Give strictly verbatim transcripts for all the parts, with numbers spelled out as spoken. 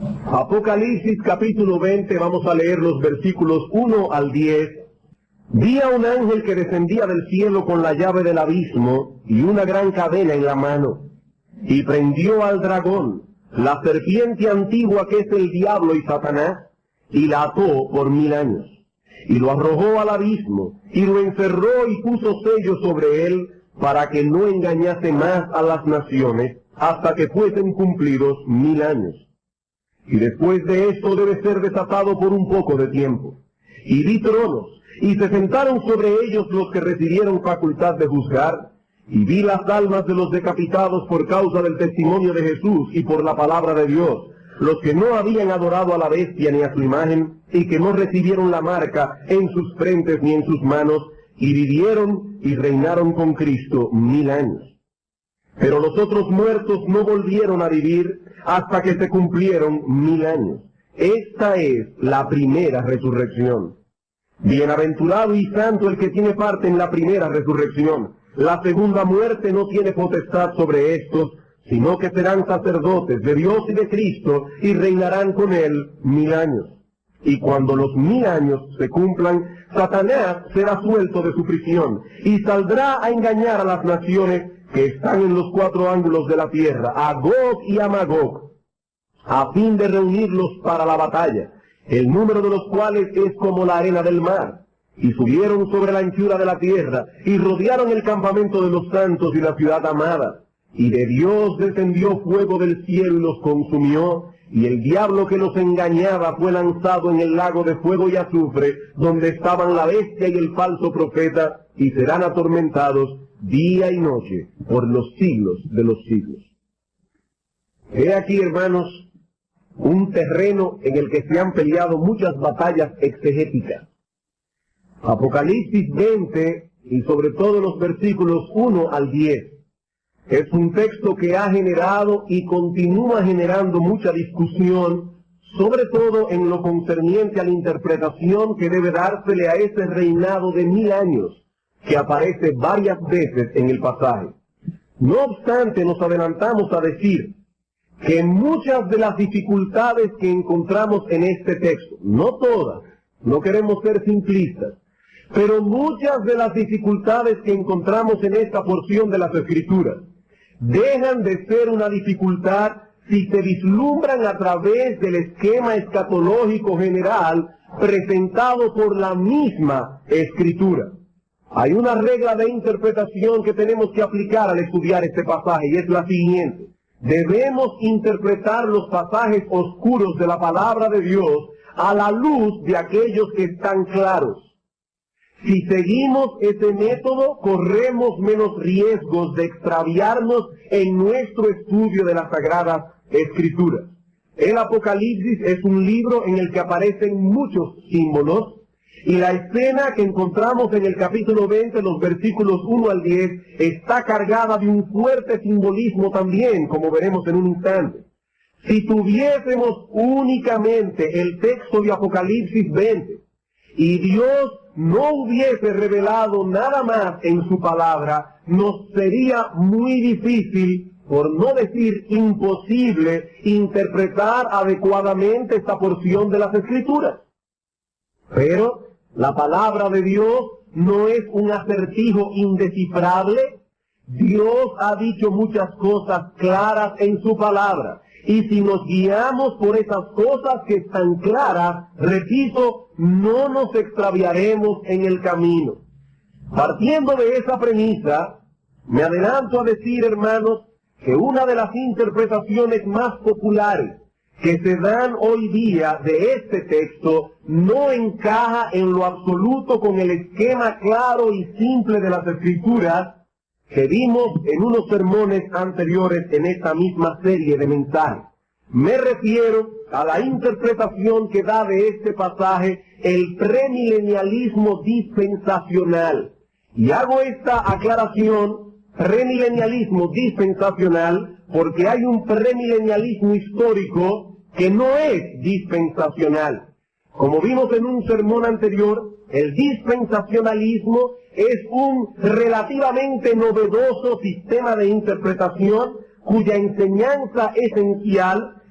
Apocalipsis capítulo veinte, vamos a leer los versículos uno al diez. Vi a un ángel que descendía del cielo con la llave del abismo y una gran cadena en la mano, y prendió al dragón, la serpiente antigua que es el diablo y Satanás, y la ató por mil años, y lo arrojó al abismo, y lo encerró y puso sello sobre él, para que no engañase más a las naciones, hasta que fuesen cumplidos mil años. Y después de esto debe ser desatado por un poco de tiempo. Y vi tronos, y se sentaron sobre ellos los que recibieron facultad de juzgar, y vi las almas de los decapitados por causa del testimonio de Jesús y por la palabra de Dios, los que no habían adorado a la bestia ni a su imagen, y que no recibieron la marca en sus frentes ni en sus manos, y vivieron y reinaron con Cristo mil años. Pero los otros muertos no volvieron a vivir hasta que se cumplieron mil años. Esta es la primera resurrección. Bienaventurado y santo el que tiene parte en la primera resurrección. La segunda muerte no tiene potestad sobre estos, sino que serán sacerdotes de Dios y de Cristo, y reinarán con él mil años. Y cuando los mil años se cumplan, Satanás será suelto de su prisión, y saldrá a engañar a las naciones que están en los cuatro ángulos de la tierra, a Gog y a Magog, a fin de reunirlos para la batalla, el número de los cuales es como la arena del mar. Y subieron sobre la anchura de la tierra, y rodearon el campamento de los santos y la ciudad amada. Y de Dios descendió fuego del cielo y los consumió, y el diablo que los engañaba fue lanzado en el lago de fuego y azufre, donde estaban la bestia y el falso profeta, y serán atormentados día y noche por los siglos de los siglos. He aquí, hermanos, un terreno en el que se han peleado muchas batallas exegéticas. Apocalipsis veinte, y sobre todo los versículos uno al diez, es un texto que ha generado y continúa generando mucha discusión, sobre todo en lo concerniente a la interpretación que debe dársele a ese reinado de mil años, que aparece varias veces en el pasaje. No obstante, nos adelantamos a decir que muchas de las dificultades que encontramos en este texto, no todas, no queremos ser simplistas, pero muchas de las dificultades que encontramos en esta porción de las Escrituras dejan de ser una dificultad si se vislumbran a través del esquema escatológico general presentado por la misma Escritura. Hay una regla de interpretación que tenemos que aplicar al estudiar este pasaje, y es la siguiente. Debemos interpretar los pasajes oscuros de la palabra de Dios a la luz de aquellos que están claros. Si seguimos ese método, corremos menos riesgos de extraviarnos en nuestro estudio de las Sagradas Escrituras. El Apocalipsis es un libro en el que aparecen muchos símbolos, y la escena que encontramos en el capítulo veinte, los versículos uno al diez, está cargada de un fuerte simbolismo también, como veremos en un instante. Si tuviésemos únicamente el texto de Apocalipsis veinte, y Dios no hubiese revelado nada más en su palabra, nos sería muy difícil, por no decir imposible, interpretar adecuadamente esta porción de las Escrituras. Pero la palabra de Dios no es un acertijo indescifrable. Dios ha dicho muchas cosas claras en su palabra. Y si nos guiamos por esas cosas que están claras, repito, no nos extraviaremos en el camino. Partiendo de esa premisa, me adelanto a decir, hermanos, que una de las interpretaciones más populares que se dan hoy día de este texto no encaja en lo absoluto con el esquema claro y simple de las Escrituras que vimos en unos sermones anteriores en esta misma serie de mensajes. Me refiero a la interpretación que da de este pasaje el premilenialismo dispensacional. Y hago esta aclaración, premilenialismo dispensacional, porque hay un premilenialismo histórico que no es dispensacional. Como vimos en un sermón anterior, el dispensacionalismo es un relativamente novedoso sistema de interpretación cuya enseñanza esencial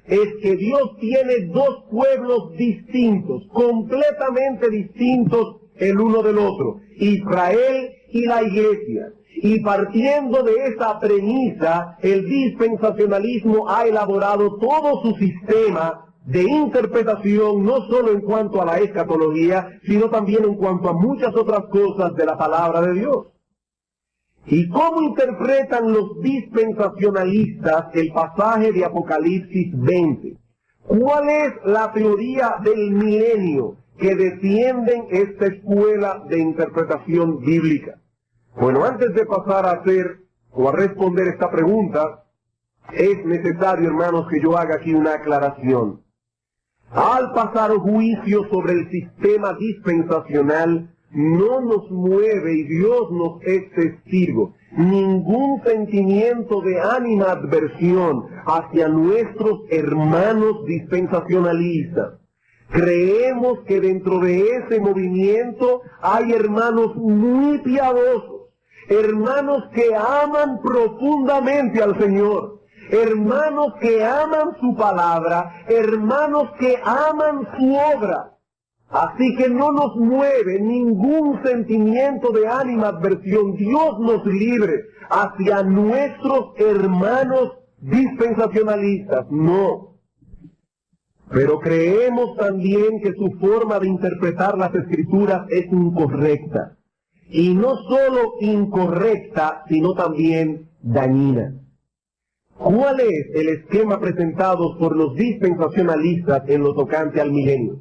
es que Dios tiene dos pueblos distintos, completamente distintos el uno del otro, Israel y la iglesia. Y partiendo de esa premisa, el dispensacionalismo ha elaborado todo su sistema de interpretación, no solo en cuanto a la escatología, sino también en cuanto a muchas otras cosas de la palabra de Dios. ¿Y cómo interpretan los dispensacionalistas el pasaje de Apocalipsis veinte? ¿Cuál es la teoría del milenio que defienden esta escuela de interpretación bíblica? Bueno, antes de pasar a hacer o a responder esta pregunta, es necesario, hermanos, que yo haga aquí una aclaración. Al pasar juicio sobre el sistema dispensacional, no nos mueve, y Dios nos es testigo, ningún sentimiento de animadversión hacia nuestros hermanos dispensacionalistas. Creemos que dentro de ese movimiento hay hermanos muy piadosos, hermanos que aman profundamente al Señor, hermanos que aman su palabra, hermanos que aman su obra. Así que no nos mueve ningún sentimiento de animadversión, Dios nos libre, hacia nuestros hermanos dispensacionalistas, no. Pero creemos también que su forma de interpretar las Escrituras es incorrecta. Y no solo incorrecta, sino también dañina. ¿Cuál es el esquema presentado por los dispensacionalistas en lo tocante al milenio?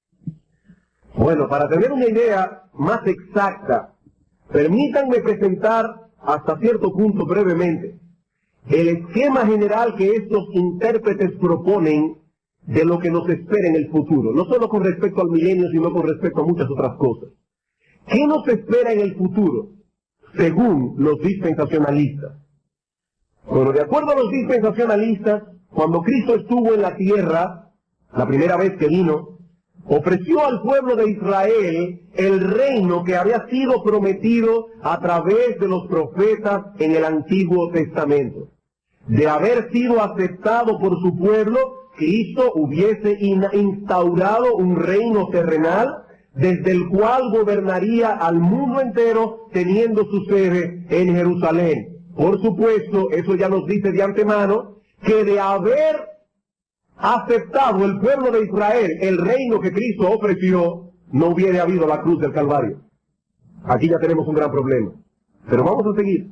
Bueno, para tener una idea más exacta, permítanme presentar hasta cierto punto brevemente el esquema general que estos intérpretes proponen de lo que nos espera en el futuro, no solo con respecto al milenio, sino con respecto a muchas otras cosas. ¿Qué nos espera en el futuro, según los dispensacionalistas? Bueno, de acuerdo a los dispensacionalistas, cuando Cristo estuvo en la tierra, la primera vez que vino, ofreció al pueblo de Israel el reino que había sido prometido a través de los profetas en el Antiguo Testamento. De haber sido aceptado por su pueblo, Cristo hubiese instaurado un reino terrenal desde el cual gobernaría al mundo entero, teniendo su sede en Jerusalén. Por supuesto, eso ya nos dice de antemano que de haber aceptado el pueblo de Israel el reino que Cristo ofreció, no hubiera habido la cruz del Calvario. Aquí ya tenemos un gran problema. Pero vamos a seguir.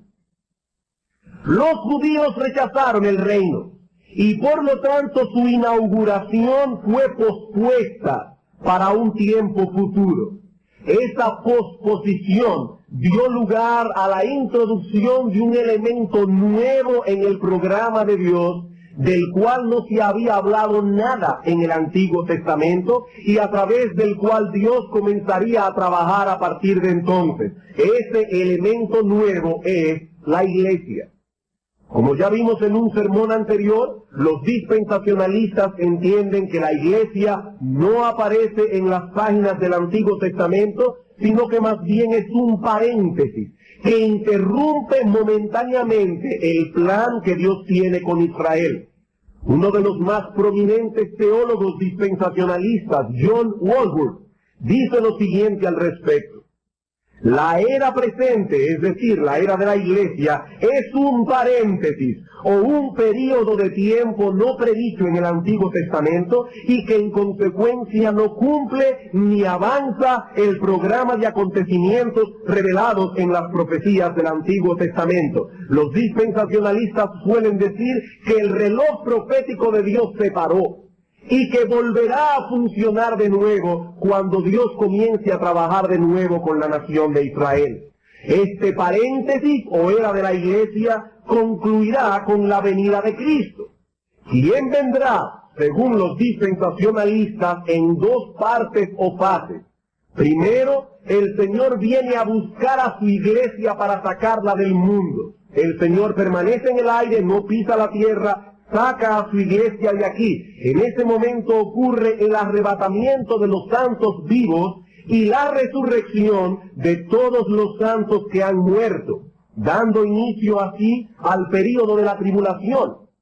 Los judíos rechazaron el reino y por lo tanto su inauguración fue pospuesta para un tiempo futuro. Esa posposición dio lugar a la introducción de un elemento nuevo en el programa de Dios, del cual no se había hablado nada en el Antiguo Testamento y a través del cual Dios comenzaría a trabajar a partir de entonces. Ese elemento nuevo es la iglesia. Como ya vimos en un sermón anterior, los dispensacionalistas entienden que la iglesia no aparece en las páginas del Antiguo Testamento, sino que más bien es un paréntesis que interrumpe momentáneamente el plan que Dios tiene con Israel. Uno de los más prominentes teólogos dispensacionalistas, John Walworth, dice lo siguiente al respecto. La era presente, es decir, la era de la iglesia, es un paréntesis o un período de tiempo no predicho en el Antiguo Testamento y que en consecuencia no cumple ni avanza el programa de acontecimientos revelados en las profecías del Antiguo Testamento. Los dispensacionalistas suelen decir que el reloj profético de Dios se paró y que volverá a funcionar de nuevo cuando Dios comience a trabajar de nuevo con la nación de Israel. Este paréntesis o era de la iglesia concluirá con la venida de Cristo. ¿Quién vendrá? Según los dispensacionalistas, en dos partes o fases. Primero, el Señor viene a buscar a su iglesia para sacarla del mundo. El Señor permanece en el aire, no pisa la tierra, saca a su iglesia de aquí. En ese momento ocurre el arrebatamiento de los santos vivos y la resurrección de todos los santos que han muerto, dando inicio así al período de la tribulación.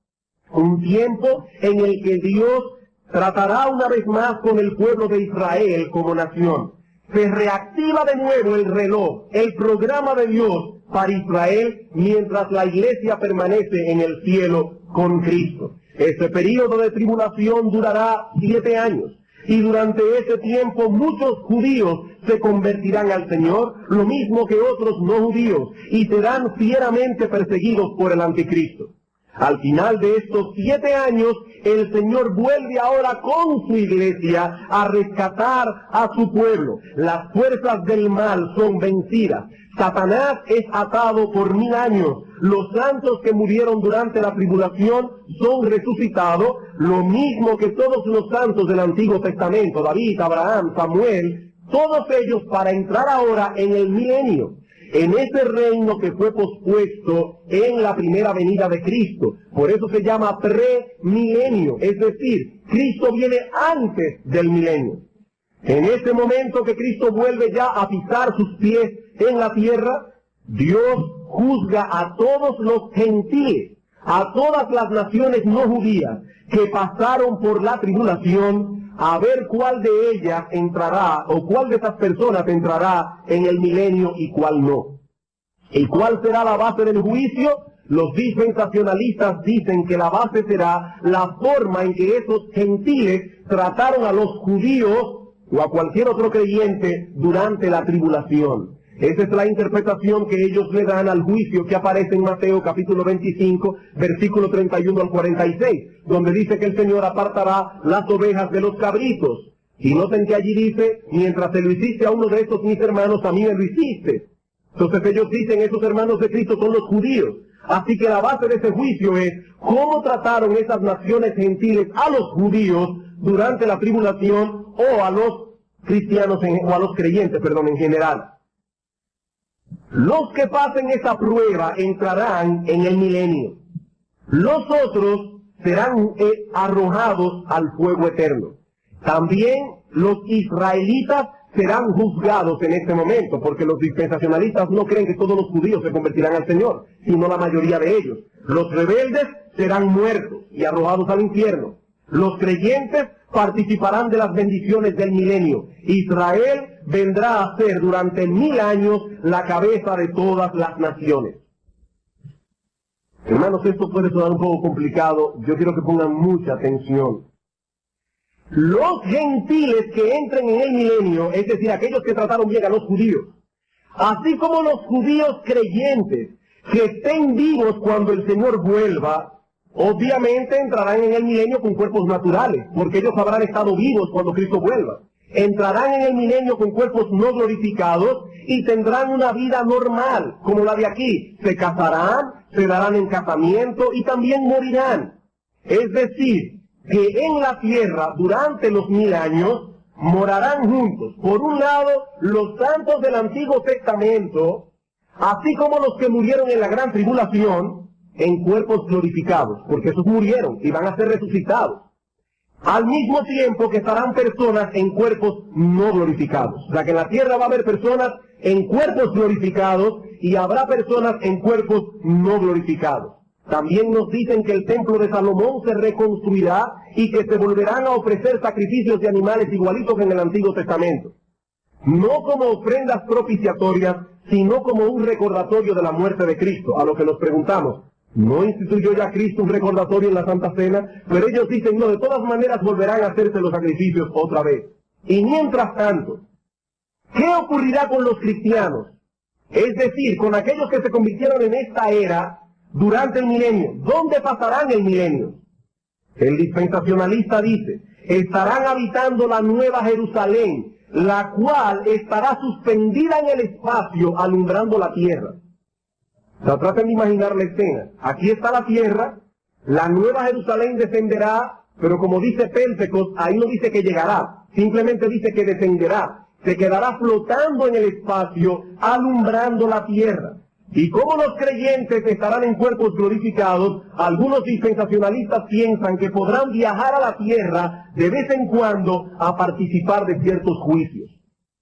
Un tiempo en el que Dios tratará una vez más con el pueblo de Israel como nación. Se reactiva de nuevo el reloj, el programa de Dios para Israel, mientras la iglesia permanece en el cielo con Cristo. Este periodo de tribulación durará siete años. Y durante ese tiempo muchos judíos se convertirán al Señor, lo mismo que otros no judíos, y serán fieramente perseguidos por el anticristo. Al final de estos siete años, el Señor vuelve ahora con su iglesia a rescatar a su pueblo. Las fuerzas del mal son vencidas. Satanás es atado por mil años. Los santos que murieron durante la tribulación son resucitados, lo mismo que todos los santos del Antiguo Testamento, David, Abraham, Samuel, todos ellos para entrar ahora en el milenio, en ese reino que fue pospuesto en la primera venida de Cristo. Por eso se llama premilenio, es decir, Cristo viene antes del milenio. En ese momento que Cristo vuelve ya a pisar sus pies en la tierra, Dios juzga a todos los gentiles, a todas las naciones no judías que pasaron por la tribulación, a ver cuál de ellas entrará, o cuál de esas personas entrará en el milenio y cuál no. ¿Y cuál será la base del juicio? Los dispensacionalistas dicen que la base será la forma en que esos gentiles trataron a los judíos o a cualquier otro creyente durante la tribulación. Esa es la interpretación que ellos le dan al juicio que aparece en Mateo capítulo veinticinco, versículo treinta y uno al cuarenta y seis, donde dice que el Señor apartará las ovejas de los cabritos. Y noten que allí dice, mientras se lo hiciste a uno de estos mis hermanos, a mí me lo hiciste. Entonces ellos dicen, esos hermanos de Cristo son los judíos. Así que la base de ese juicio es cómo trataron esas naciones gentiles a los judíos durante la tribulación, o a los cristianos, en, o a los creyentes, perdón, en general. Los que pasen esa prueba entrarán en el milenio. Los otros serán eh, arrojados al fuego eterno. También los israelitas serán juzgados en este momento, porque los dispensacionalistas no creen que todos los judíos se convertirán al Señor, sino la mayoría de ellos. Los rebeldes serán muertos y arrojados al infierno. Los creyentes participarán de las bendiciones del milenio. Israel vendrá a ser durante mil años la cabeza de todas las naciones. Hermanos, esto puede sonar un poco complicado. Yo quiero que pongan mucha atención. Los gentiles que entren en el milenio, es decir, aquellos que trataron bien a los judíos, así como los judíos creyentes que estén vivos cuando el Señor vuelva, obviamente entrarán en el milenio con cuerpos naturales, porque ellos habrán estado vivos cuando Cristo vuelva. Entrarán en el milenio con cuerpos no glorificados y tendrán una vida normal, como la de aquí. Se casarán, se darán en casamiento y también morirán. Es decir, que en la tierra, durante los mil años, morarán juntos. Por un lado, los santos del Antiguo Testamento, así como los que murieron en la gran tribulación, en cuerpos glorificados, porque esos murieron y van a ser resucitados. Al mismo tiempo que estarán personas en cuerpos no glorificados. O sea que en la tierra va a haber personas en cuerpos glorificados y habrá personas en cuerpos no glorificados. También nos dicen que el templo de Salomón se reconstruirá y que se volverán a ofrecer sacrificios de animales igualitos que en el Antiguo Testamento. No como ofrendas propiciatorias, sino como un recordatorio de la muerte de Cristo. A lo que nos preguntamos, ¿no instituyó ya Cristo un recordatorio en la Santa Cena? Pero ellos dicen, no, de todas maneras volverán a hacerse los sacrificios otra vez. Y mientras tanto, ¿qué ocurrirá con los cristianos? Es decir, con aquellos que se convirtieron en esta era durante el milenio. ¿Dónde pasarán el milenio? El dispensacionalista dice, estarán habitando la nueva Jerusalén, la cual estará suspendida en el espacio alumbrando la tierra. O sea, traten de imaginar la escena. Aquí está la tierra, la nueva Jerusalén descenderá, pero como dice Pentecostés, ahí no dice que llegará, simplemente dice que descenderá. Se quedará flotando en el espacio, alumbrando la tierra. Y como los creyentes estarán en cuerpos glorificados, algunos dispensacionalistas piensan que podrán viajar a la tierra de vez en cuando a participar de ciertos juicios.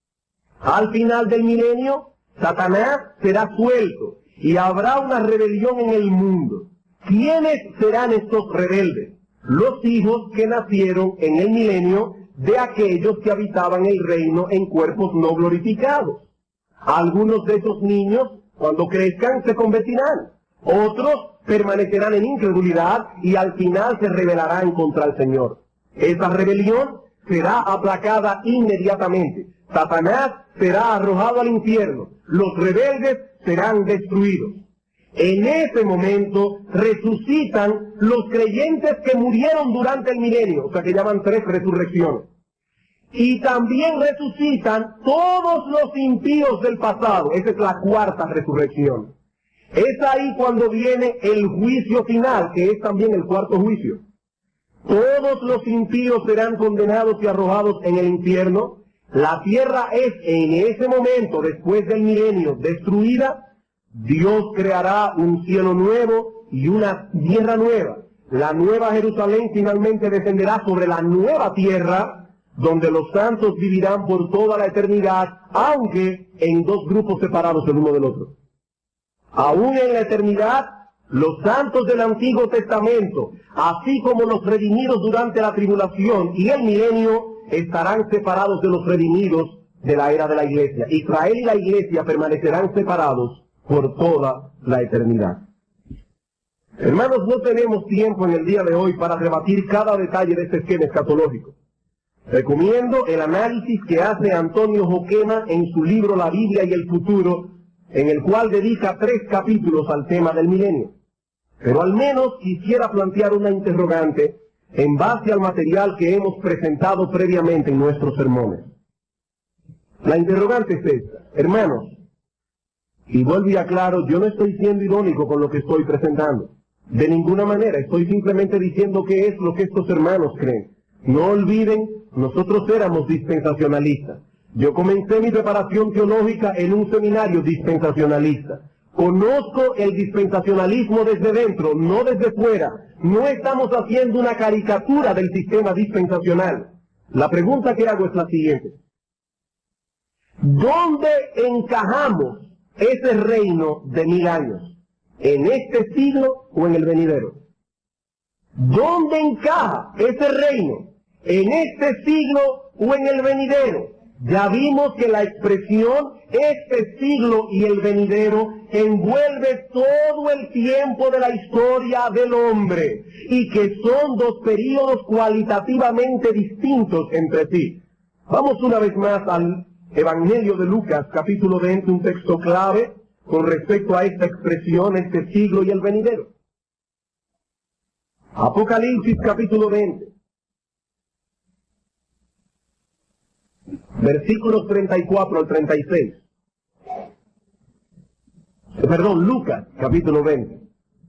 Al final del milenio, Satanás será suelto y habrá una rebelión en el mundo. ¿Quiénes serán estos rebeldes? Los hijos que nacieron en el milenio de aquellos que habitaban el reino en cuerpos no glorificados. Algunos de esos niños, cuando crezcan, se convertirán. Otros permanecerán en incredulidad y al final se rebelarán contra el Señor. Esa rebelión será aplacada inmediatamente. Satanás será arrojado al infierno. Los rebeldes serán destruidos. En ese momento resucitan los creyentes que murieron durante el milenio, o sea que llaman tres resurrecciones. Y también resucitan todos los impíos del pasado. Esa es la cuarta resurrección. Es ahí cuando viene el juicio final, que es también el cuarto juicio. Todos los impíos serán condenados y arrojados en el infierno. La tierra es en ese momento, después del milenio, destruida. Dios creará un cielo nuevo y una tierra nueva. La nueva Jerusalén finalmente descenderá sobre la nueva tierra, donde los santos vivirán por toda la eternidad, aunque en dos grupos separados el uno del otro. Aún en la eternidad, los santos del Antiguo Testamento, así como los redimidos durante la tribulación y el milenio, estarán separados de los redimidos de la era de la iglesia. Israel y la iglesia permanecerán separados por toda la eternidad. Hermanos, no tenemos tiempo en el día de hoy para rebatir cada detalle de este esquema escatológico. Recomiendo el análisis que hace Antonio Joquema en su libro La Biblia y el Futuro, en el cual dedica tres capítulos al tema del milenio. Pero al menos quisiera plantear una interrogante en base al material que hemos presentado previamente en nuestros sermones. La interrogante es esta. Hermanos, y vuelvo y aclaro, yo no estoy siendo irónico con lo que estoy presentando. De ninguna manera, estoy simplemente diciendo qué es lo que estos hermanos creen. No olviden, nosotros éramos dispensacionalistas. Yo comencé mi preparación teológica en un seminario dispensacionalista. Conozco el dispensacionalismo desde dentro, no desde fuera. No estamos haciendo una caricatura del sistema dispensacional. La pregunta que hago es la siguiente. ¿Dónde encajamos ese reino de mil años? ¿En este siglo o en el venidero? ¿Dónde encaja ese reino? ¿En este siglo o en el venidero? Ya vimos que la expresión este siglo y el venidero envuelve todo el tiempo de la historia del hombre y que son dos períodos cualitativamente distintos entre sí. Vamos una vez más al Evangelio de Lucas, capítulo veinte, un texto clave con respecto a esta expresión, este siglo y el venidero. Apocalipsis, capítulo veinte. Versículos treinta y cuatro al treinta y seis. Perdón, Lucas, capítulo veinte.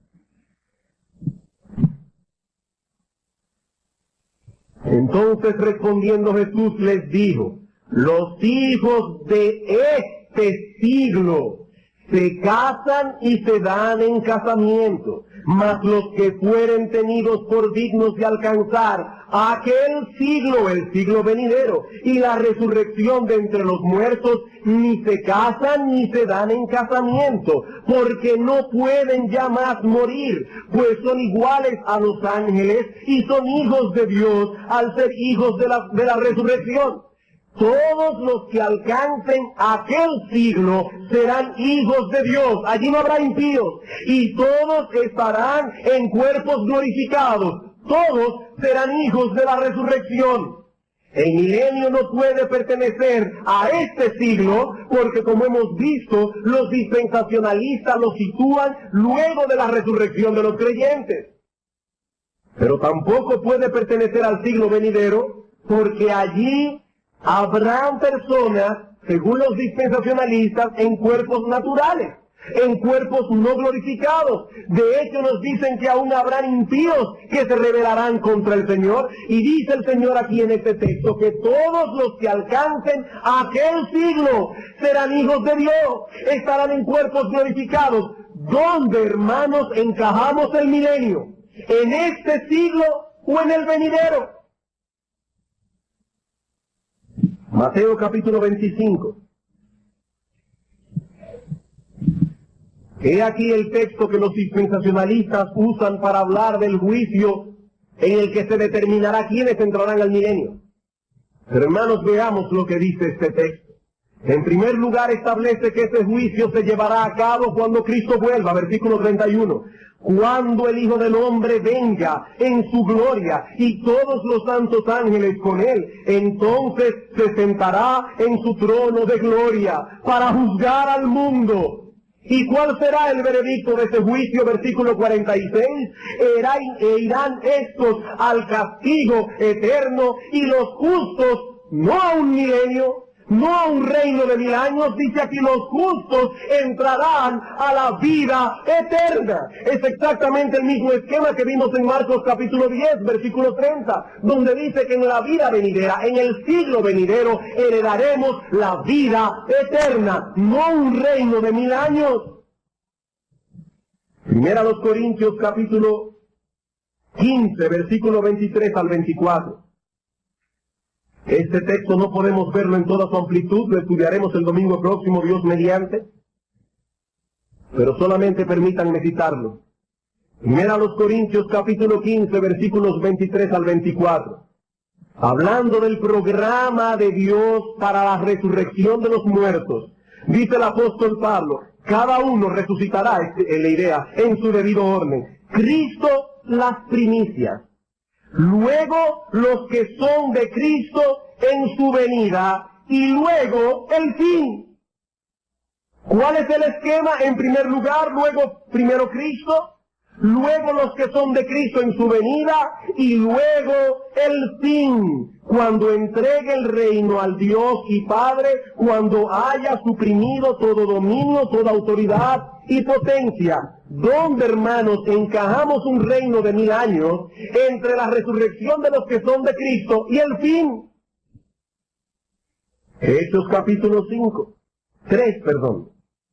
Entonces respondiendo Jesús les dijo, los hijos de este siglo se casan y se dan en casamiento, mas los que fueren tenidos por dignos de alcanzar aquel siglo, el siglo venidero, y la resurrección de entre los muertos, ni se casan ni se dan en casamiento, porque no pueden ya más morir, pues son iguales a los ángeles y son hijos de Dios al ser hijos de la, de la resurrección. Todos los que alcancen aquel siglo serán hijos de Dios. Allí no habrá impíos. Y todos estarán en cuerpos glorificados. Todos serán hijos de la resurrección. El milenio no puede pertenecer a este siglo porque, como hemos visto, los dispensacionalistas lo sitúan luego de la resurrección de los creyentes. Pero tampoco puede pertenecer al siglo venidero porque allí habrán personas, según los dispensacionalistas, en cuerpos naturales, en cuerpos no glorificados. De hecho, nos dicen que aún habrán impíos que se rebelarán contra el Señor. Y dice el Señor aquí en este texto que todos los que alcancen aquel siglo serán hijos de Dios, estarán en cuerpos glorificados. ¿Dónde, hermanos, encajamos el milenio? ¿En este siglo o en el venidero? Mateo capítulo veinticinco. He aquí el texto que los dispensacionalistas usan para hablar del juicio en el que se determinará quiénes entrarán al milenio. Pero hermanos, veamos lo que dice este texto. En primer lugar, establece que ese juicio se llevará a cabo cuando Cristo vuelva, versículo treinta y uno. Cuando el Hijo del Hombre venga en su gloria y todos los santos ángeles con él, entonces se sentará en su trono de gloria para juzgar al mundo. ¿Y cuál será el veredicto de ese juicio? Versículo cuarenta y seis. E irán estos al castigo eterno y los justos no a un milenio, no a un reino de mil años. Dice aquí, los justos entrarán a la vida eterna. Es exactamente el mismo esquema que vimos en Marcos capítulo diez, versículo treinta, donde dice que en la vida venidera, en el siglo venidero, heredaremos la vida eterna, no un reino de mil años. Primera a los Corintios capítulo quince, versículo veintitrés al veinticuatro. Este texto no podemos verlo en toda su amplitud, lo estudiaremos el domingo próximo, Dios mediante, pero solamente permítanme citarlo. Primera a los Corintios capítulo quince, versículos veintitrés al veinticuatro. Hablando del programa de Dios para la resurrección de los muertos, dice el apóstol Pablo, cada uno resucitará, en la idea, en su debido orden. Cristo las primicias. Luego los que son de Cristo en su venida, y luego el fin. ¿Cuál es el esquema? En primer lugar, luego primero Cristo, luego los que son de Cristo en su venida, y luego el fin, cuando entregue el reino al Dios y Padre, cuando haya suprimido todo dominio, toda autoridad y potencia. ¿Dónde, hermanos, encajamos un reino de mil años entre la resurrección de los que son de Cristo y el fin? Hechos capítulo cinco, tres, perdón.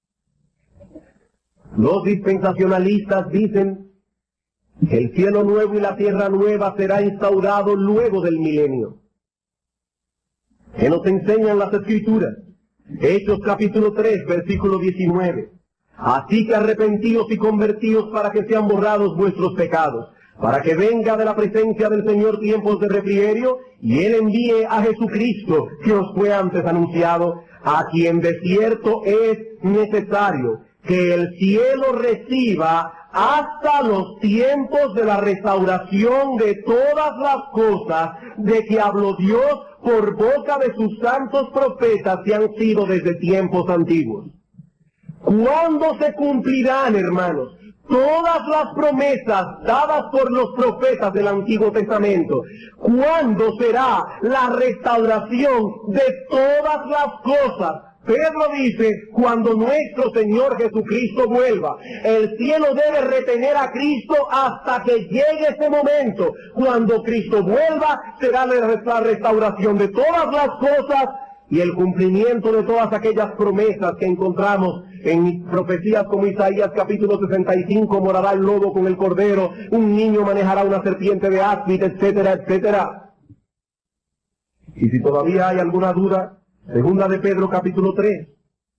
Los dispensacionalistas dicen que el cielo nuevo y la tierra nueva será instaurado luego del milenio. ¿Qué nos enseñan las Escrituras? Hechos capítulo tres, versículo diecinueve. Así que arrepentíos y convertíos para que sean borrados vuestros pecados, para que venga de la presencia del Señor tiempos de refrigerio, y Él envíe a Jesucristo, que os fue antes anunciado, a quien de cierto es necesario que el cielo reciba hasta los tiempos de la restauración de todas las cosas de que habló Dios por boca de sus santos profetas que han sido desde tiempos antiguos. ¿Cuándo se cumplirán, hermanos, todas las promesas dadas por los profetas del Antiguo Testamento? ¿Cuándo será la restauración de todas las cosas? Pedro dice, cuando nuestro Señor Jesucristo vuelva. El cielo debe retener a Cristo hasta que llegue ese momento. Cuando Cristo vuelva, será la restauración de todas las cosas y el cumplimiento de todas aquellas promesas que encontramos en profecías como Isaías capítulo sesenta y cinco, morará el lobo con el cordero, un niño manejará una serpiente de áspid, etcétera, etcétera. Y si todavía hay alguna duda, segunda de Pedro capítulo tres.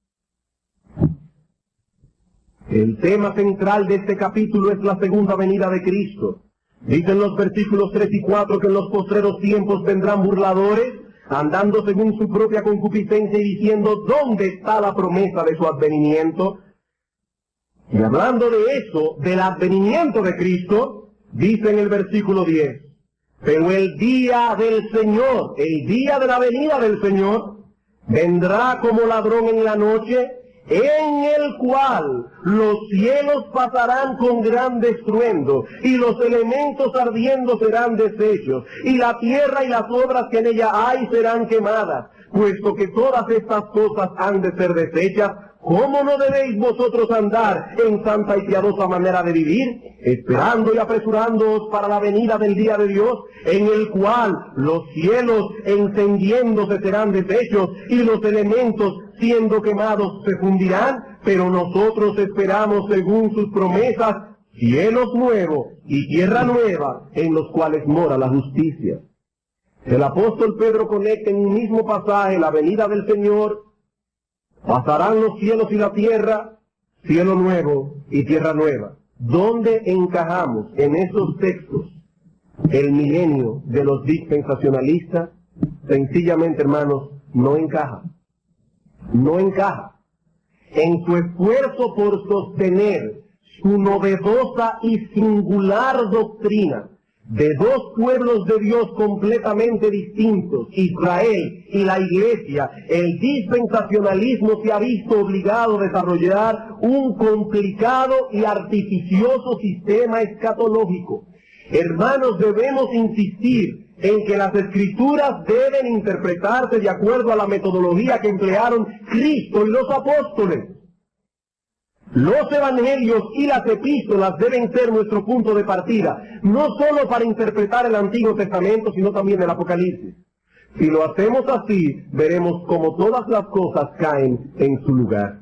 El tema central de este capítulo es la segunda venida de Cristo. Dicen los versículos tres y cuatro que en los postreros tiempos vendrán burladores, andando según su propia concupiscencia y diciendo, ¿dónde está la promesa de su advenimiento? Y hablando de eso, del advenimiento de Cristo, dice en el versículo diez, pero el día del Señor, el día de la venida del Señor, vendrá como ladrón en la noche, en el cual los cielos pasarán con gran estruendo, y los elementos ardiendo serán deshechos, y la tierra y las obras que en ella hay serán quemadas. Puesto que todas estas cosas han de ser deshechas, ¿cómo no debéis vosotros andar en santa y piadosa manera de vivir, esperando y apresurándoos para la venida del día de Dios, en el cual los cielos encendiéndose serán deshechos, y los elementos siendo quemados se fundirán? Pero nosotros esperamos según sus promesas cielos nuevos y tierra nueva, en los cuales mora la justicia. El apóstol Pedro conecta en un mismo pasaje la venida del Señor. Pasarán los cielos y la tierra, cielo nuevo y tierra nueva. ¿Dónde encajamos en esos textos el milenio de los dispensacionalistas? Sencillamente, hermanos, no encaja. No encaja. En su esfuerzo por sostener su novedosa y singular doctrina de dos pueblos de Dios completamente distintos, Israel y la Iglesia, el dispensacionalismo se ha visto obligado a desarrollar un complicado y artificioso sistema escatológico. Hermanos, debemos insistir en que las Escrituras deben interpretarse de acuerdo a la metodología que emplearon Cristo y los apóstoles. Los evangelios y las epístolas deben ser nuestro punto de partida, no solo para interpretar el Antiguo Testamento, sino también el Apocalipsis. Si lo hacemos así, veremos cómo todas las cosas caen en su lugar.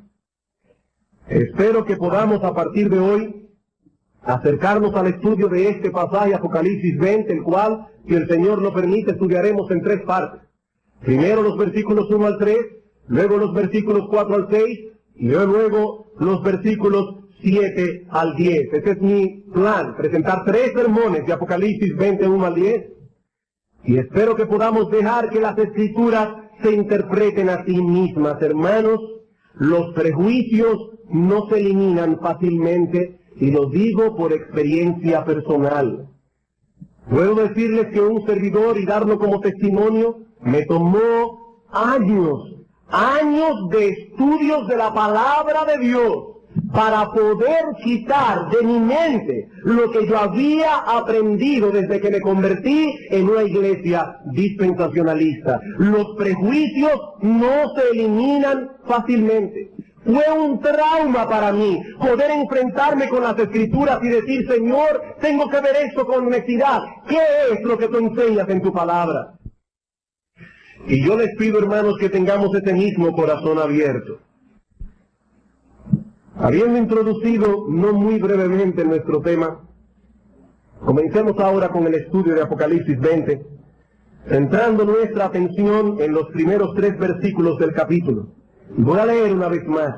Espero que podamos a partir de hoy acercarnos al estudio de este pasaje, Apocalipsis veinte, el cual, si el Señor lo permite, estudiaremos en tres partes. Primero los versículos uno al tres, luego los versículos cuatro al seis, y luego los versículos siete al diez. Ese es mi plan, presentar tres sermones de Apocalipsis veinte, uno al diez. Y espero que podamos dejar que las Escrituras se interpreten a sí mismas. Hermanos, los prejuicios no se eliminan fácilmente, y lo digo por experiencia personal. Puedo decirles que un servidor, y darlo como testimonio, me tomó años, años de estudios de la palabra de Dios para poder quitar de mi mente lo que yo había aprendido desde que me convertí en una iglesia dispensacionalista. Los prejuicios no se eliminan fácilmente. Fue un trauma para mí poder enfrentarme con las Escrituras y decir: Señor, tengo que ver esto con honestidad. ¿Qué es lo que tú enseñas en tu palabra? Y yo les pido, hermanos, que tengamos ese mismo corazón abierto. Habiendo introducido no muy brevemente nuestro tema, comencemos ahora con el estudio de Apocalipsis veinte, centrando nuestra atención en los primeros tres versículos del capítulo. Voy a leer una vez más.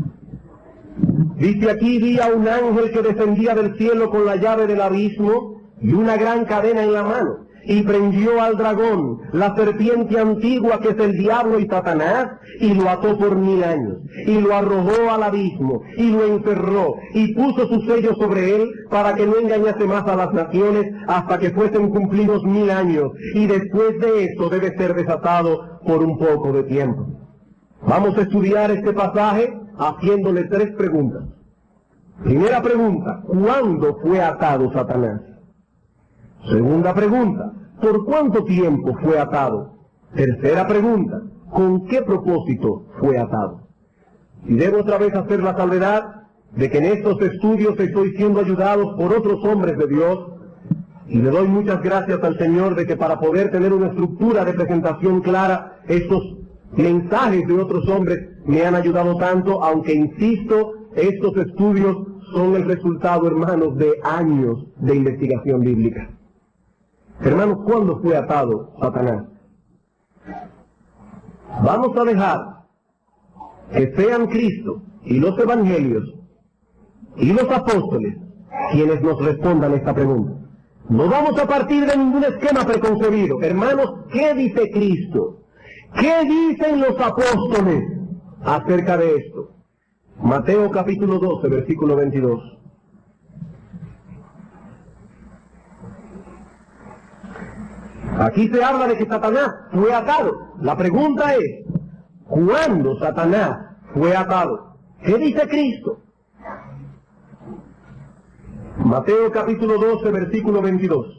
Dice aquí: vi a un ángel que descendía del cielo con la llave del abismo y una gran cadena en la mano, y prendió al dragón, la serpiente antigua que es el diablo y Satanás, y lo ató por mil años, y lo arrojó al abismo, y lo encerró, y puso su sello sobre él, para que no engañase más a las naciones, hasta que fuesen cumplidos mil años, y después de esto debe ser desatado por un poco de tiempo. Vamos a estudiar este pasaje haciéndole tres preguntas. Primera pregunta: ¿cuándo fue atado Satanás? Segunda pregunta: ¿por cuánto tiempo fue atado? Tercera pregunta: ¿con qué propósito fue atado? Y debo otra vez hacer la salvedad de que en estos estudios estoy siendo ayudado por otros hombres de Dios, y le doy muchas gracias al Señor de que para poder tener una estructura de presentación clara, estos mensajes de otros hombres me han ayudado tanto, aunque insisto, estos estudios son el resultado, hermanos, de años de investigación bíblica. Hermanos, ¿cuándo fue atado Satanás? Vamos a dejar que sean Cristo y los evangelios y los apóstoles quienes nos respondan esta pregunta. No vamos a partir de ningún esquema preconcebido. Hermanos, ¿qué dice Cristo? ¿Qué dicen los apóstoles acerca de esto? Mateo capítulo doce, versículo veintidós. Aquí se habla de que Satanás fue atado. La pregunta es: ¿cuándo Satanás fue atado? ¿Qué dice Cristo? Mateo capítulo doce, versículo veintidós.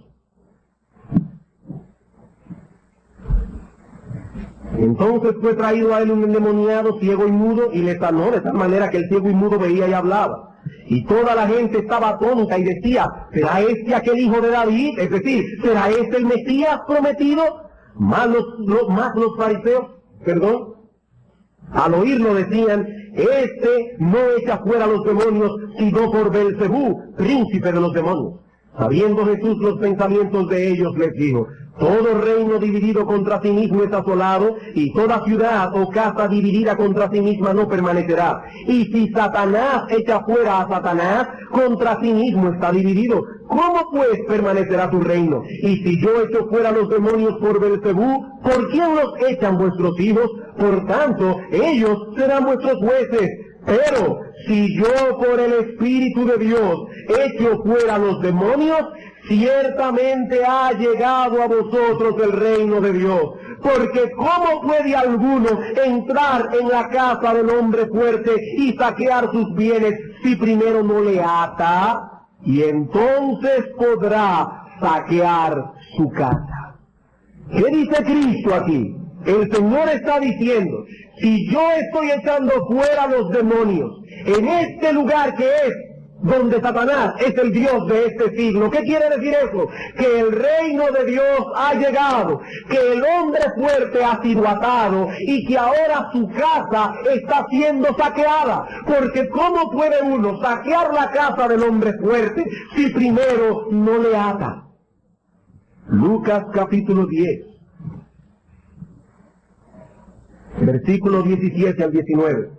Entonces fue traído a él un endemoniado, ciego y mudo, y le sanó de tal manera que el ciego y mudo veía y hablaba. Y toda la gente estaba atónita y decía: ¿será este aquel hijo de David? Es decir, ¿será este el Mesías prometido? Más los, los, más los fariseos, perdón, al oírlo decían: este no echa fuera a los demonios, sino por Belcebú, príncipe de los demonios. Sabiendo Jesús los pensamientos de ellos, les dijo: Todo reino dividido contra sí mismo es asolado, y toda ciudad o casa dividida contra sí misma no permanecerá. Y si Satanás echa fuera a Satanás, contra sí mismo está dividido. ¿Cómo pues permanecerá tu reino? Y si yo echo fuera los demonios por Belcebú, ¿por quién los echan vuestros hijos? Por tanto, ellos serán vuestros jueces. Pero si yo por el Espíritu de Dios echo fuera los demonios, ciertamente ha llegado a vosotros el reino de Dios. Porque ¿cómo puede alguno entrar en la casa del hombre fuerte y saquear sus bienes si primero no le ata? Y entonces podrá saquear su casa. ¿Qué dice Cristo aquí? El Señor está diciendo, si yo estoy echando fuera los demonios en este lugar que es donde Satanás es el Dios de este siglo. ¿Qué quiere decir eso? Que el reino de Dios ha llegado, que el hombre fuerte ha sido atado y que ahora su casa está siendo saqueada. Porque ¿cómo puede uno saquear la casa del hombre fuerte si primero no le ata? Lucas capítulo diez, versículos diecisiete al diecinueve.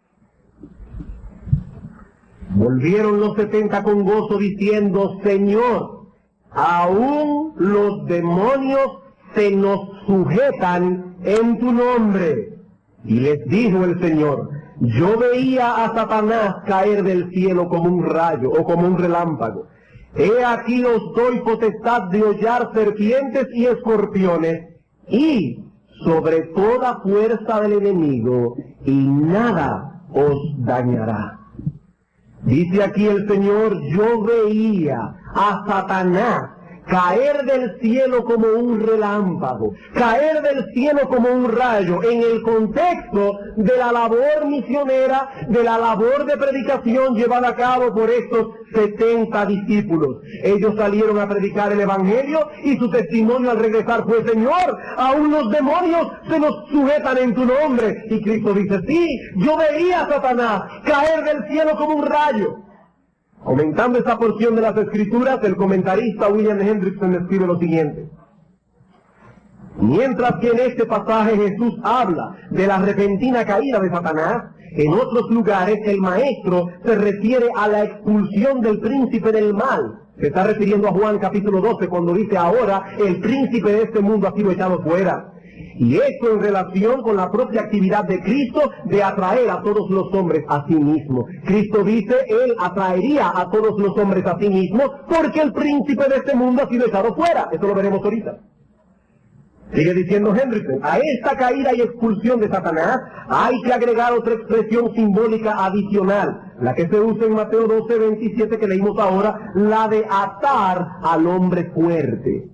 Volvieron los setenta con gozo diciendo, Señor, aún los demonios se nos sujetan en tu nombre. Y les dijo el Señor, yo veía a Satanás caer del cielo como un rayo o como un relámpago. He aquí os doy potestad de hollar serpientes y escorpiones y sobre toda fuerza del enemigo, y nada os dañará. Dice aquí el Señor, yo veía a Satanás caer del cielo como un relámpago, caer del cielo como un rayo, en el contexto de la labor misionera, de la labor de predicación llevada a cabo por estos setenta discípulos. Ellos salieron a predicar el Evangelio y su testimonio al regresar fue, Señor, aún los demonios se nos sujetan en tu nombre. Y Cristo dice, sí, yo veía a Satanás caer del cielo como un rayo. Comentando esta porción de las Escrituras, el comentarista William Hendrickson escribe lo siguiente. Mientras que en este pasaje Jesús habla de la repentina caída de Satanás, en otros lugares el Maestro se refiere a la expulsión del príncipe del mal. Se está refiriendo a Juan capítulo doce cuando dice, ahora el príncipe de este mundo ha sido echado fuera. Y esto en relación con la propia actividad de Cristo de atraer a todos los hombres a sí mismo. Cristo dice, Él atraería a todos los hombres a sí mismo porque el príncipe de este mundo ha sido echado fuera. Eso lo veremos ahorita. Sigue diciendo Hendrickson, a esta caída y expulsión de Satanás hay que agregar otra expresión simbólica adicional, la que se usa en Mateo doce, veintisiete que leímos ahora, la de atar al hombre fuerte.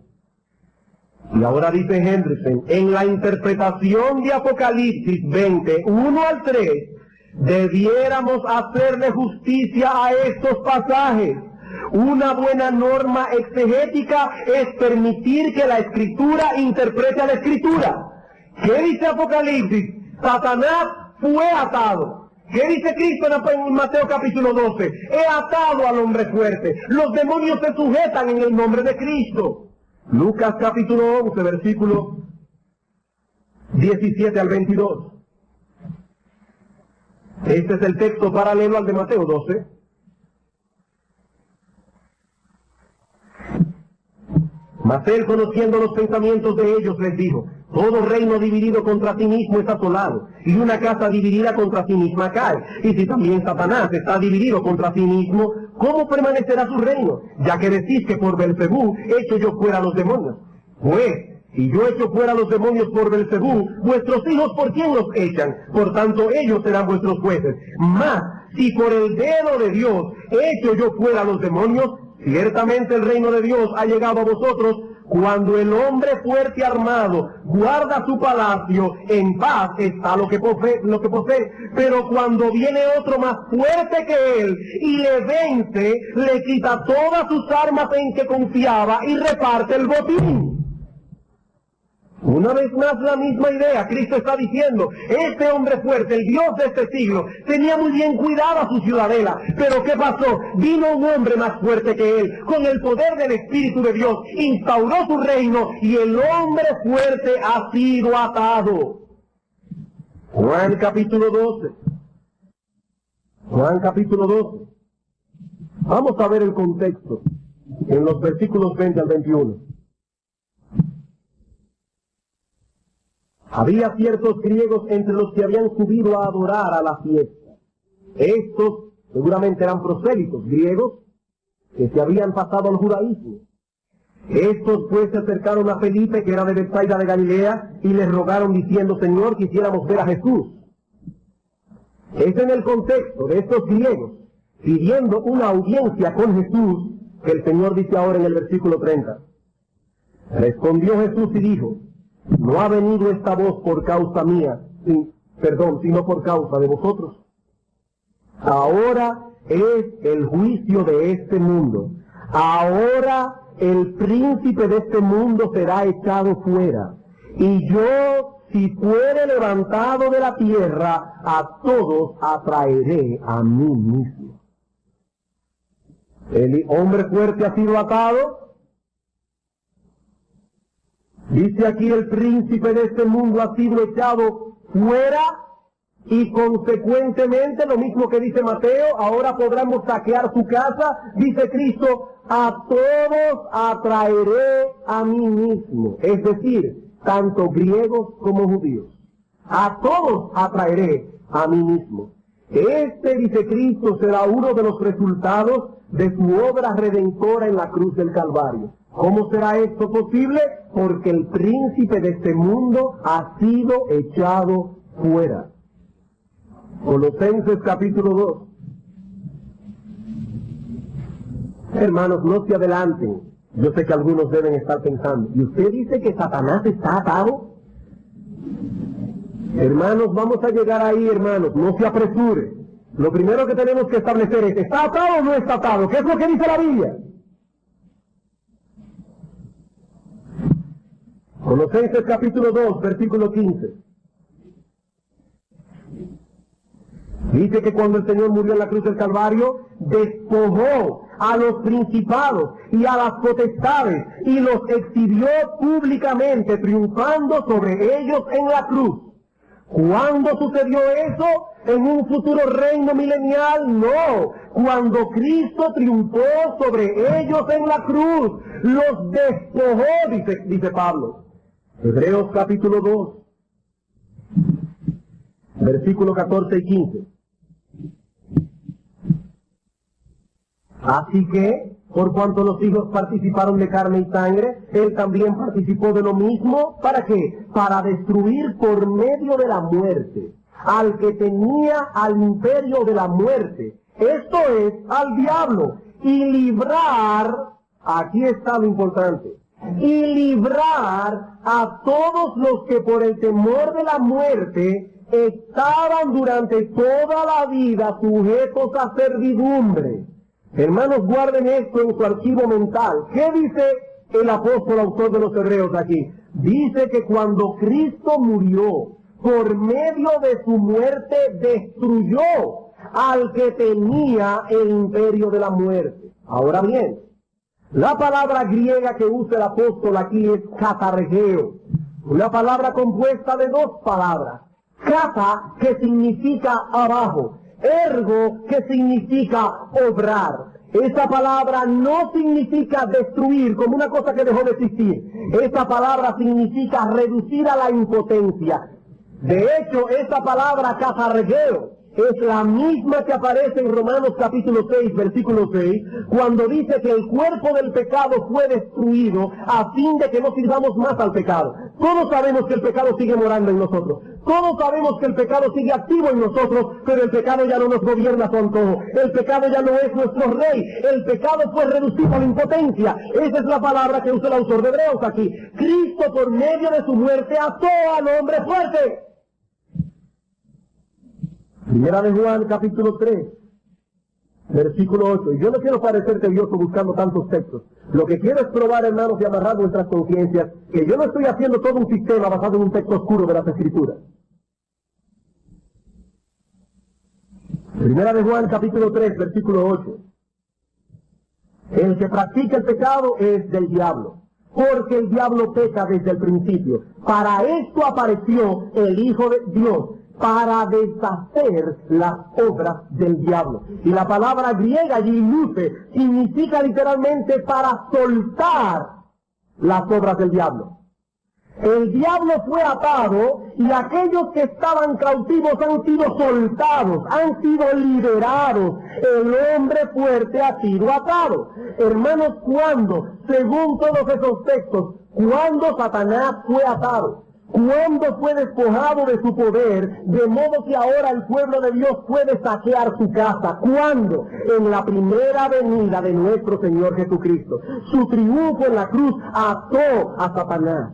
Y ahora dice Hendrickson, en la interpretación de Apocalipsis veinte, uno al tres, debiéramos hacerle justicia a estos pasajes. Una buena norma exegética es permitir que la Escritura interprete a la Escritura. ¿Qué dice Apocalipsis? Satanás fue atado. ¿Qué dice Cristo en Mateo capítulo doce? He atado al hombre fuerte. Los demonios se sujetan en el nombre de Cristo. Lucas capítulo once, versículo diecisiete al veintidós. Este es el texto paralelo al de Mateo doce. Mas él, conociendo los pensamientos de ellos, les dijo, todo reino dividido contra sí mismo es asolado, y una casa dividida contra sí misma cae. Y si también Satanás está dividido contra sí mismo, ¿cómo permanecerá su reino? Ya que decís que por Belcebú echo yo fuera los demonios. Pues, si yo echo fuera los demonios por Belcebú, vuestros hijos ¿por quién los echan? Por tanto ellos serán vuestros jueces. Mas, si por el dedo de Dios echo yo fuera los demonios, ciertamente el reino de Dios ha llegado a vosotros. Cuando el hombre fuerte armado guarda su palacio, en paz está lo que posee, lo que posee. Pero cuando viene otro más fuerte que él y le vence, le quita todas sus armas en que confiaba y reparte el botín. Una vez más la misma idea. Cristo está diciendo, este hombre fuerte, el Dios de este siglo, tenía muy bien cuidada su ciudadela. Pero ¿qué pasó? Vino un hombre más fuerte que él, con el poder del Espíritu de Dios, instauró su reino y el hombre fuerte ha sido atado. Juan capítulo doce. Juan capítulo doce. Vamos a ver el contexto en los versículos veinte al veintiuno. Había ciertos griegos entre los que habían subido a adorar a la fiesta. Estos seguramente eran prosélitos griegos que se habían pasado al judaísmo. Estos pues se acercaron a Felipe, que era de Betsaida de Galilea, y le rogaron diciendo, Señor, quisiéramos ver a Jesús. Es en el contexto de estos griegos pidiendo una audiencia con Jesús que el Señor dice ahora en el versículo treinta. Respondió Jesús y dijo, no ha venido esta voz por causa mía, sí, perdón, sino por causa de vosotros. Ahora es el juicio de este mundo. Ahora el príncipe de este mundo será echado fuera. Y yo, si fuere levantado de la tierra, a todos atraeré a mí mismo. El hombre fuerte ha sido atado. Dice aquí, el príncipe de este mundo ha sido echado fuera, y consecuentemente, lo mismo que dice Mateo, ahora podremos saquear su casa. Dice Cristo, a todos atraeré a mí mismo. Es decir, tanto griegos como judíos. A todos atraeré a mí mismo. Este, dice Cristo, será uno de los resultados de su obra redentora en la cruz del Calvario. ¿Cómo será esto posible? Porque el príncipe de este mundo ha sido echado fuera. Colosenses capítulo dos. Hermanos, no se adelanten. Yo sé que algunos deben estar pensando, ¿y usted dice que Satanás está atado? Hermanos, vamos a llegar ahí, hermanos, no se apresure. Lo primero que tenemos que establecer es, ¿está atado o no está atado? ¿Qué es lo que dice la Biblia? Colosenses capítulo dos, versículo quince. Dice que cuando el Señor murió en la cruz del Calvario, despojó a los principados y a las potestades y los exhibió públicamente, triunfando sobre ellos en la cruz. ¿Cuándo sucedió eso? ¿En un futuro reino milenial? No. Cuando Cristo triunfó sobre ellos en la cruz, los despojó, dice, dice Pablo. Hebreos capítulo dos, versículos catorce y quince. Así que, por cuanto los hijos participaron de carne y sangre, él también participó de lo mismo. ¿Para qué? Para destruir por medio de la muerte al que tenía al imperio de la muerte, esto es, al diablo, y librar, aquí está lo importante, y librar a todos los que por el temor de la muerte estaban durante toda la vida sujetos a servidumbre. Hermanos, guarden esto en su archivo mental. ¿Qué dice el apóstol autor de los Hebreos aquí? Dice que cuando Cristo murió, por medio de su muerte destruyó al que tenía el imperio de la muerte. Ahora bien, la palabra griega que usa el apóstol aquí es katargeo, una palabra compuesta de dos palabras. Kata, que significa abajo, ergo, que significa obrar. Esa palabra no significa destruir como una cosa que dejó de existir. Esa palabra significa reducir a la impotencia. De hecho, esa palabra katargeo es la misma que aparece en Romanos capítulo seis, versículo seis, cuando dice que el cuerpo del pecado fue destruido a fin de que no sirvamos más al pecado. Todos sabemos que el pecado sigue morando en nosotros. Todos sabemos que el pecado sigue activo en nosotros, pero el pecado ya no nos gobierna a su antojo. El pecado ya no es nuestro rey. El pecado fue reducido a la impotencia. Esa es la palabra que usa el autor de Hebreos aquí. Cristo, por medio de su muerte, ató al hombre fuerte. Primera de Juan, capítulo tres, Versículo ocho. Y yo no quiero parecer tedioso buscando tantos textos. Lo que quiero es probar, hermanos, y amarrar nuestras conciencias, que yo no estoy haciendo todo un sistema basado en un texto oscuro de las Escrituras. Primera de Juan, capítulo tres, versículo ocho. El que practica el pecado es del diablo, porque el diablo peca desde el principio. Para esto apareció el Hijo de Dios, para deshacer las obras del diablo. Y la palabra griega allí, luce, significa literalmente para soltar las obras del diablo. El diablo fue atado y aquellos que estaban cautivos han sido soltados, han sido liberados. El hombre fuerte ha sido atado. Hermanos, ¿cuándo? Según todos esos textos, ¿cuándo Satanás fue atado? ¿Cuándo fue despojado de su poder, de modo que ahora el pueblo de Dios puede saquear su casa? ¿Cuándo? En la primera venida de nuestro Señor Jesucristo. Su triunfo en la cruz ató a Satanás.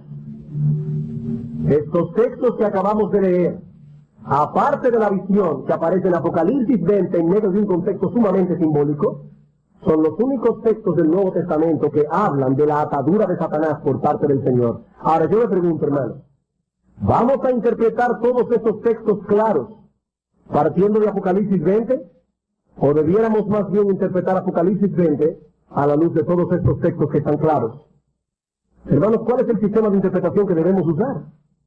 Estos textos que acabamos de leer, aparte de la visión que aparece en Apocalipsis veinte en medio de un contexto sumamente simbólico, son los únicos textos del Nuevo Testamento que hablan de la atadura de Satanás por parte del Señor. Ahora yo me pregunto, hermanos, ¿vamos a interpretar todos estos textos claros partiendo de Apocalipsis veinte? ¿O debiéramos más bien interpretar Apocalipsis veinte a la luz de todos estos textos que están claros? Hermanos, ¿cuál es el sistema de interpretación que debemos usar?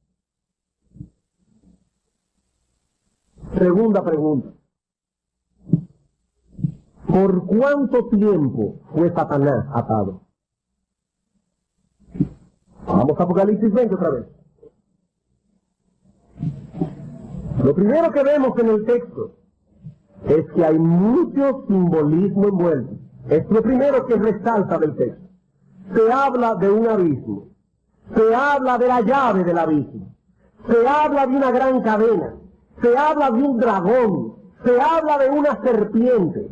Segunda pregunta. ¿Por cuánto tiempo fue Satanás atado? Vamos a Apocalipsis veinte otra vez. Lo primero que vemos en el texto es que hay mucho simbolismo envuelto. Es lo primero que resalta del texto. Se habla de un abismo. Se habla de la llave del abismo. Se habla de una gran cadena. Se habla de un dragón. Se habla de una serpiente.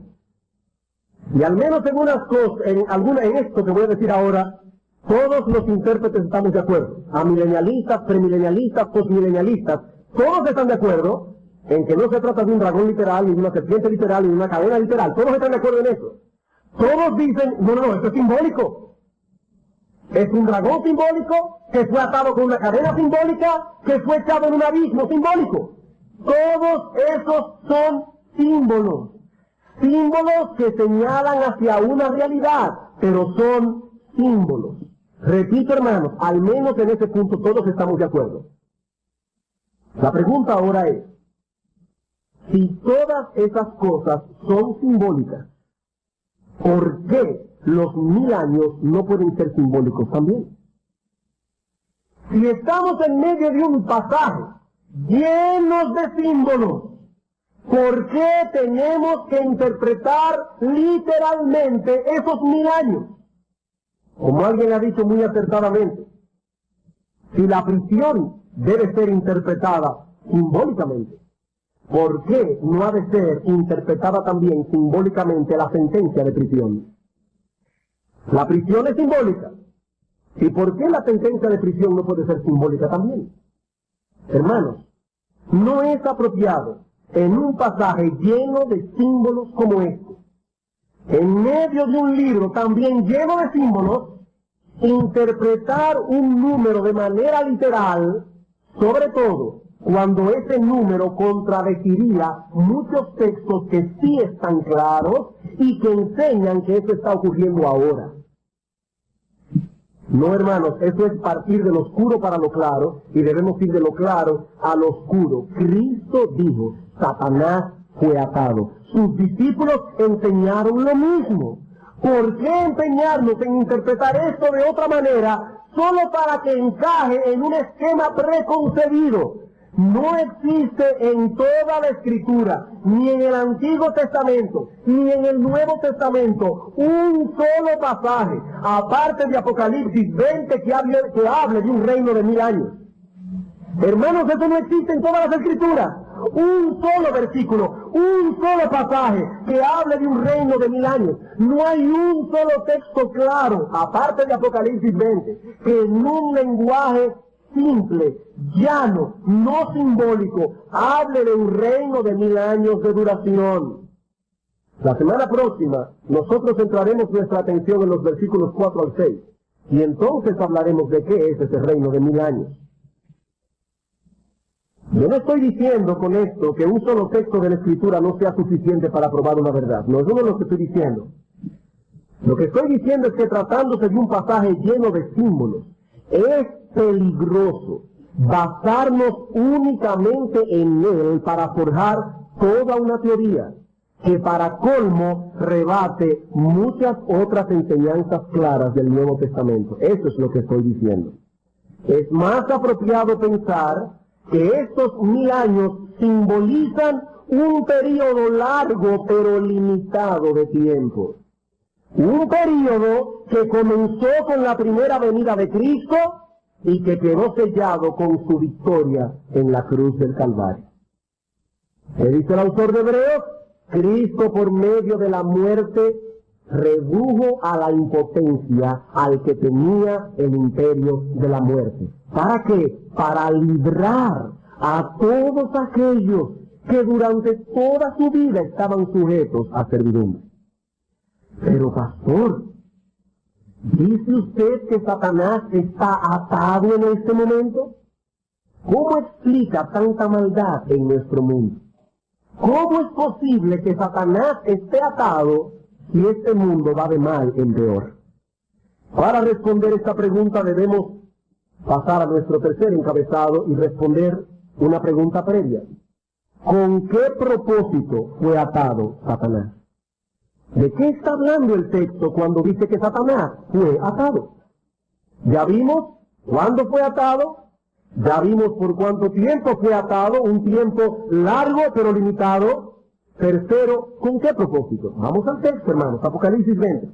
Y al menos en unas cosas, en, alguna, en esto que voy a decir ahora, todos los intérpretes estamos de acuerdo. Amilenialistas, premilenialistas, postmilenialistas, todos están de acuerdo en que no se trata de un dragón literal, ni de una serpiente literal, ni de una cadena literal. Todos están de acuerdo en eso. Todos dicen, no, no, no, esto es simbólico. Es un dragón simbólico, que fue atado con una cadena simbólica, que fue echado en un abismo simbólico. Todos esos son símbolos. Símbolos que señalan hacia una realidad, pero son símbolos. Repito, hermanos, al menos en ese punto todos estamos de acuerdo. La pregunta ahora es, si todas esas cosas son simbólicas, ¿por qué los mil años no pueden ser simbólicos también? Si estamos en medio de un pasaje llenos de símbolos, ¿por qué tenemos que interpretar literalmente esos mil años? Como alguien ha dicho muy acertadamente, si la prisión debe ser interpretada simbólicamente, ¿por qué no ha de ser interpretada también simbólicamente la sentencia de prisión? La prisión es simbólica. ¿Y por qué la sentencia de prisión no puede ser simbólica también? Hermanos, no es apropiado en un pasaje lleno de símbolos como este, en medio de un libro también lleno de símbolos, interpretar un número de manera literal, sobre todo cuando ese número contradeciría muchos textos que sí están claros y que enseñan que eso está ocurriendo ahora. No, hermanos, eso es partir de lo oscuro para lo claro, y debemos ir de lo claro a lo oscuro. Cristo dijo, Satanás fue atado. Sus discípulos enseñaron lo mismo. ¿Por qué empeñarnos en interpretar esto de otra manera, solo para que encaje en un esquema preconcebido? No existe en toda la Escritura, ni en el Antiguo Testamento, ni en el Nuevo Testamento, un solo pasaje, aparte de Apocalipsis veinte, que hable, que hable de un reino de mil años. Hermanos, eso no existe en todas las Escrituras. Un solo versículo, un solo pasaje que hable de un reino de mil años. No hay un solo texto claro, aparte de Apocalipsis veinte, que en un lenguaje simple, llano, no simbólico, hable de un reino de mil años de duración. La semana próxima nosotros centraremos nuestra atención en los versículos cuatro al seis y entonces hablaremos de qué es ese reino de mil años. Yo no estoy diciendo con esto que un solo texto de la Escritura no sea suficiente para probar una verdad. No, eso no es lo que estoy diciendo. Lo que estoy diciendo es que tratándose de un pasaje lleno de símbolos, es peligroso basarnos únicamente en él para forjar toda una teoría que para colmo rebate muchas otras enseñanzas claras del Nuevo Testamento. Eso es lo que estoy diciendo. Es más apropiado pensar que estos mil años simbolizan un periodo largo pero limitado de tiempo. Un periodo que comenzó con la primera venida de Cristo y que quedó sellado con su victoria en la cruz del Calvario. ¿Qué dice el autor de Hebreos? Cristo por medio de la muerte redujo a la impotencia al que tenía el imperio de la muerte. ¿Para qué? Para librar a todos aquellos que durante toda su vida estaban sujetos a servidumbre. Pero pastor, ¿dice usted que Satanás está atado en este momento? ¿Cómo explica tanta maldad en nuestro mundo? ¿Cómo es posible que Satanás esté atado si este mundo va de mal en peor? Para responder esta pregunta debemos pasar a nuestro tercer encabezado y responder una pregunta previa. ¿Con qué propósito fue atado Satanás? ¿De qué está hablando el texto cuando dice que Satanás fue atado? Ya vimos cuándo fue atado, ya vimos por cuánto tiempo fue atado, un tiempo largo pero limitado. Tercero, ¿con qué propósito? Vamos al texto, hermanos, Apocalipsis veinte.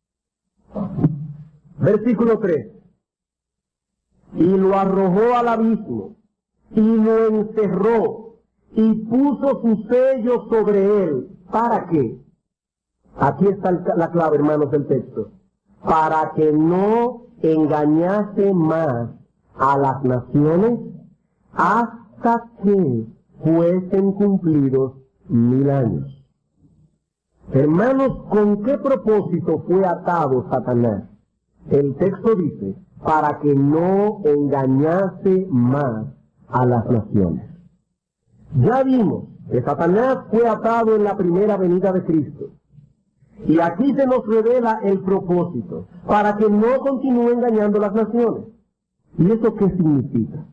Versículo tres. Y lo arrojó al abismo, y lo encerró, y puso su sello sobre él. ¿Para qué? Aquí está la clave, hermanos, del texto. Para que no engañase más a las naciones hasta que fuesen cumplidos mil años. Hermanos, ¿con qué propósito fue atado Satanás? El texto dice, para que no engañase más a las naciones. Ya vimos que Satanás fue atado en la primera venida de Cristo. Y aquí se nos revela el propósito, para que no continúe engañando las naciones. ¿Y eso qué significa?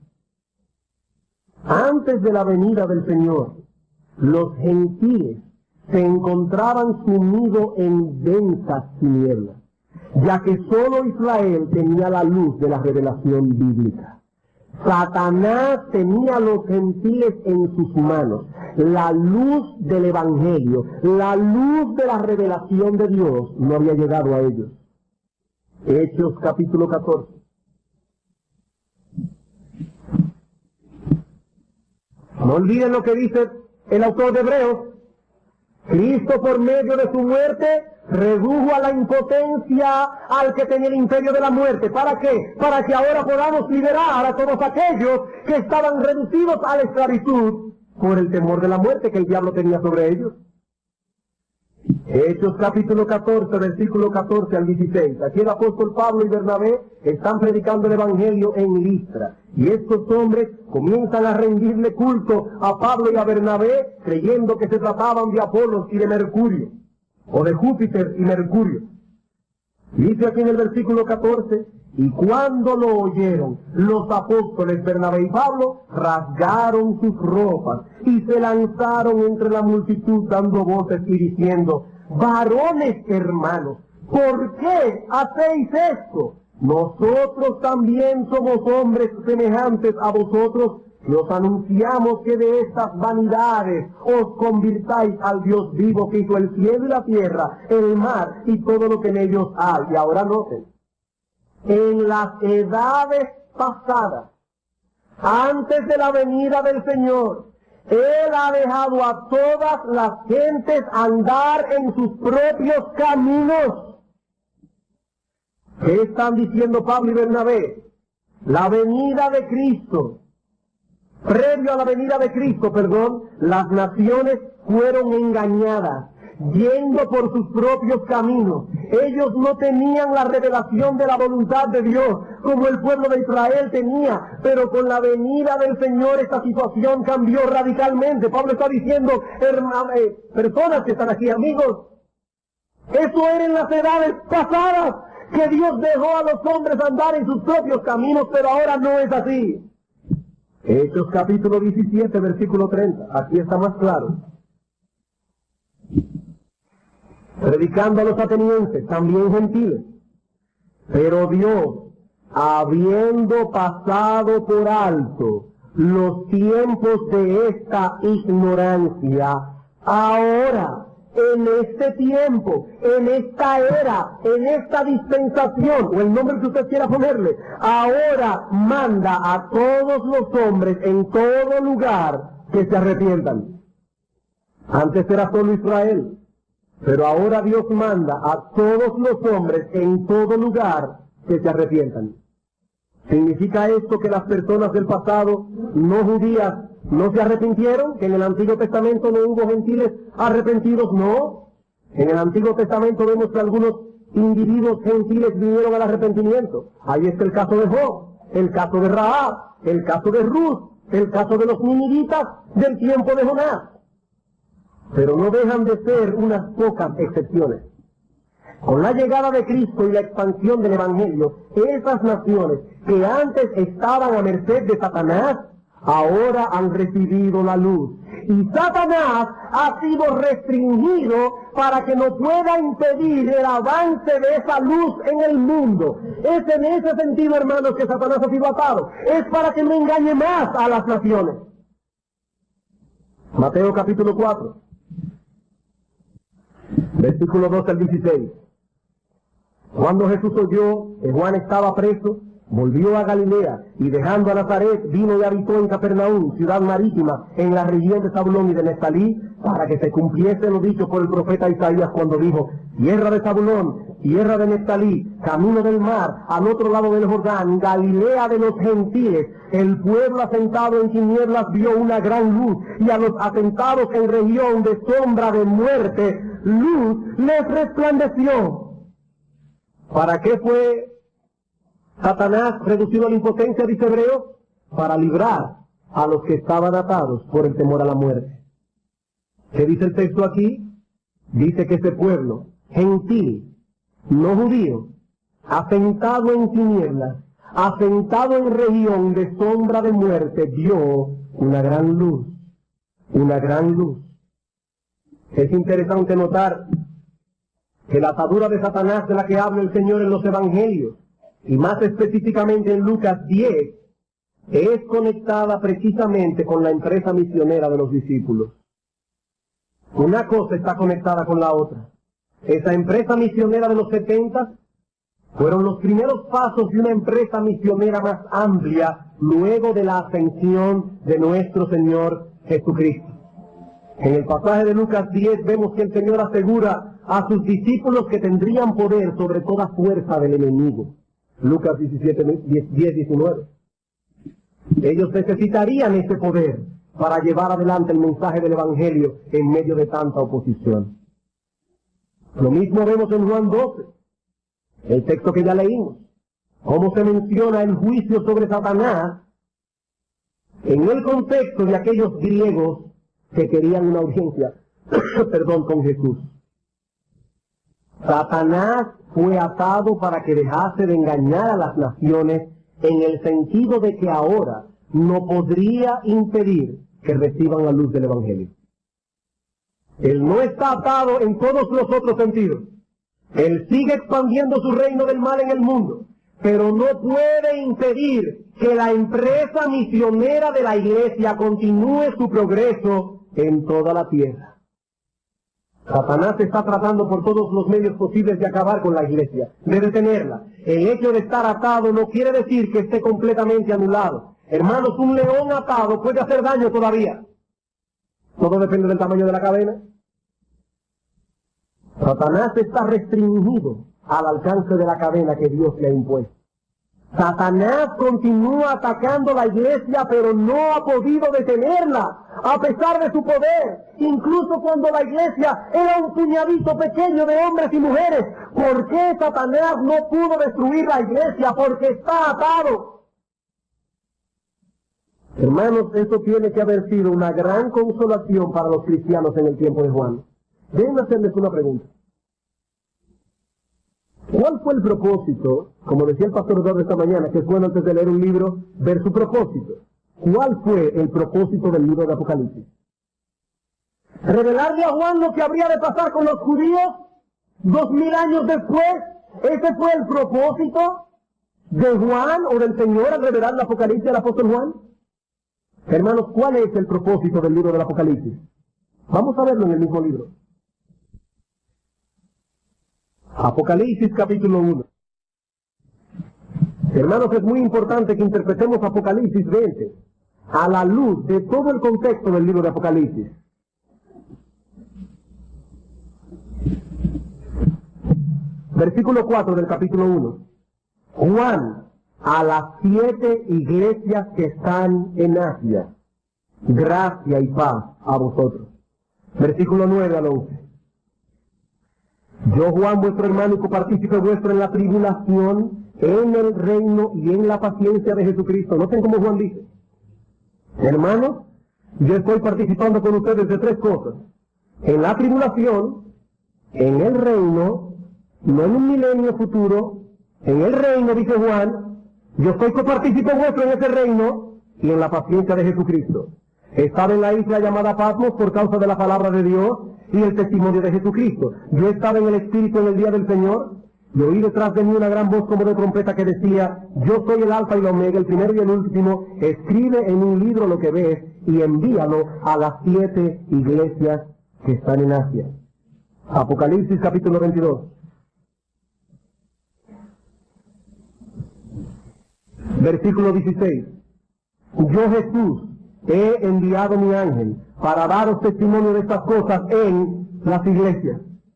Antes de la venida del Señor, los gentiles se encontraban sumidos en densas tinieblas, ya que solo Israel tenía la luz de la revelación bíblica. Satanás tenía a los gentiles en sus manos, la luz del Evangelio, la luz de la revelación de Dios no había llegado a ellos. Hechos capítulo catorce. No olviden lo que dice el autor de Hebreos. Cristo por medio de su muerte redujo a la impotencia al que tenía el imperio de la muerte. ¿Para qué? Para que ahora podamos liberar a todos aquellos que estaban reducidos a la esclavitud por el temor de la muerte que el diablo tenía sobre ellos. Hechos capítulo catorce, versículo catorce al dieciséis. Aquí el apóstol Pablo y Bernabé están predicando el evangelio en Listra. Y estos hombres comienzan a rendirle culto a Pablo y a Bernabé, creyendo que se trataban de Apolos y de Mercurio, o de Júpiter y Mercurio. Dice aquí en el versículo catorce, y cuando lo oyeron, los apóstoles Bernabé y Pablo rasgaron sus ropas y se lanzaron entre la multitud dando voces y diciendo, varones hermanos, ¿por qué hacéis esto? Nosotros también somos hombres semejantes a vosotros, que os anunciamos que de estas vanidades os convirtáis al Dios vivo que hizo el cielo y la tierra, el mar y todo lo que en ellos hay. Y ahora noten, en las edades pasadas, antes de la venida del Señor, Él ha dejado a todas las gentes andar en sus propios caminos. ¿Qué están diciendo Pablo y Bernabé? La venida de Cristo, previo a la venida de Cristo, perdón, las naciones fueron engañadas, yendo por sus propios caminos. Ellos no tenían la revelación de la voluntad de Dios como el pueblo de Israel tenía, pero con la venida del Señor esta situación cambió radicalmente. Pablo está diciendo, hermanos, eh, personas que están aquí, amigos, eso era en las edades pasadas, que Dios dejó a los hombres andar en sus propios caminos, pero ahora no es así. Hechos capítulo diecisiete, versículo treinta, aquí está más claro. Predicando a los atenienses, también gentiles, pero Dios, habiendo pasado por alto los tiempos de esta ignorancia, ahora, en este tiempo, en esta era, en esta dispensación, o el nombre que usted quiera ponerle, ahora manda a todos los hombres en todo lugar que se arrepientan. Antes era solo Israel, pero ahora Dios manda a todos los hombres en todo lugar que se arrepientan. ¿Significa esto que las personas del pasado no judías no se arrepintieron? ¿Que en el Antiguo Testamento no hubo gentiles arrepentidos? No. En el Antiguo Testamento vemos que algunos individuos gentiles vinieron al arrepentimiento. Ahí está el caso de Job, el caso de Rahab, el caso de Ruth, el caso de los ninivitas del tiempo de Jonás. Pero no dejan de ser unas pocas excepciones. Con la llegada de Cristo y la expansión del Evangelio, esas naciones que antes estaban a merced de Satanás, ahora han recibido la luz. Y Satanás ha sido restringido para que no pueda impedir el avance de esa luz en el mundo. Es en ese sentido, hermanos, que Satanás ha sido atado. Es para que no engañe más a las naciones. Mateo capítulo cuatro, versículo doce al dieciséis. Cuando Jesús oyó que Juan estaba preso, volvió a Galilea, y dejando a Nazaret, vino y habitó en Capernaum, ciudad marítima, en la región de Zabulón y de Neftalí, para que se cumpliese lo dicho por el profeta Isaías cuando dijo, tierra de Zabulón, tierra de Neftalí, camino del mar, al otro lado del Jordán, Galilea de los gentiles, el pueblo asentado en tinieblas vio una gran luz, y a los asentados en región de sombra de muerte, luz les resplandeció. ¿Para qué fue Satanás reducido a la impotencia, dice Hebreo? Para librar a los que estaban atados por el temor a la muerte. ¿Qué dice el texto aquí? Dice que ese pueblo gentil, no judío, asentado en tinieblas, asentado en región de sombra de muerte, vio una gran luz, una gran luz. Es interesante notar que la atadura de Satanás de la que habla el Señor en los Evangelios, y más específicamente en Lucas diez, es conectada precisamente con la empresa misionera de los discípulos. Una cosa está conectada con la otra. Esa empresa misionera de los setenta fueron los primeros pasos de una empresa misionera más amplia luego de la ascensión de nuestro Señor Jesucristo. En el pasaje de Lucas diez vemos que el Señor asegura a sus discípulos que tendrían poder sobre toda fuerza del enemigo. Lucas diecisiete, diez, diecinueve. Ellos necesitarían ese poder para llevar adelante el mensaje del Evangelio en medio de tanta oposición. Lo mismo vemos en Juan doce, el texto que ya leímos, cómo se menciona el juicio sobre Satanás en el contexto de aquellos griegos que querían una audiencia, perdón, con Jesús. Satanás fue atado para que dejase de engañar a las naciones en el sentido de que ahora no podría impedir que reciban la luz del Evangelio. Él no está atado en todos los otros sentidos. Él sigue expandiendo su reino del mal en el mundo, pero no puede impedir que la empresa misionera de la iglesia continúe su progreso en toda la tierra. Satanás está tratando por todos los medios posibles de acabar con la iglesia, de detenerla. El hecho de estar atado no quiere decir que esté completamente anulado. Hermanos, un león atado puede hacer daño todavía. Todo depende del tamaño de la cadena. Satanás está restringido al alcance de la cadena que Dios le ha impuesto. Satanás continúa atacando la iglesia, pero no ha podido detenerla, a pesar de su poder. Incluso cuando la iglesia era un puñadito pequeño de hombres y mujeres. ¿Por qué Satanás no pudo destruir la iglesia? Porque está atado. Hermanos, esto tiene que haber sido una gran consolación para los cristianos en el tiempo de Juan. Déjenme hacerles una pregunta. ¿Cuál fue el propósito? Como decía el pastor Eduardo esta mañana, que es bueno antes de leer un libro, ver su propósito. ¿Cuál fue el propósito del libro de Apocalipsis? ¿Revelarle a Juan lo que habría de pasar con los judíos dos mil años después? ¿Ese fue el propósito de Juan o del Señor al revelar el Apocalipsis al apóstol Juan? Hermanos, ¿cuál es el propósito del libro del Apocalipsis? Vamos a verlo en el mismo libro. Apocalipsis capítulo uno. Hermanos, es muy importante que interpretemos Apocalipsis veinte a la luz de todo el contexto del libro de Apocalipsis. Versículo cuatro del capítulo uno. Juan, a las siete iglesias que están en Asia, gracia y paz a vosotros. Versículo nueve al once. Yo, Juan, vuestro hermano y copartícipe vuestro en la tribulación, en el reino y en la paciencia de Jesucristo. Noten cómo Juan dice: hermanos, yo estoy participando con ustedes de tres cosas: en la tribulación, en el reino, no en un milenio futuro, en el reino, dice Juan, yo estoy copartícipe vuestro en ese reino y en la paciencia de Jesucristo. Estaba en la isla llamada Patmos por causa de la palabra de Dios y el testimonio de Jesucristo. Yo estaba en el Espíritu en el día del Señor, y oí detrás de mí una gran voz como de trompeta que decía: yo soy el Alfa y el Omega, el primero y el último. Escribe en un libro lo que ves y envíalo a las siete iglesias que están en Asia. Apocalipsis capítulo veintidós. Versículo dieciséis. Yo, Jesús, he enviado mi ángel para daros testimonio de estas cosas en las iglesias.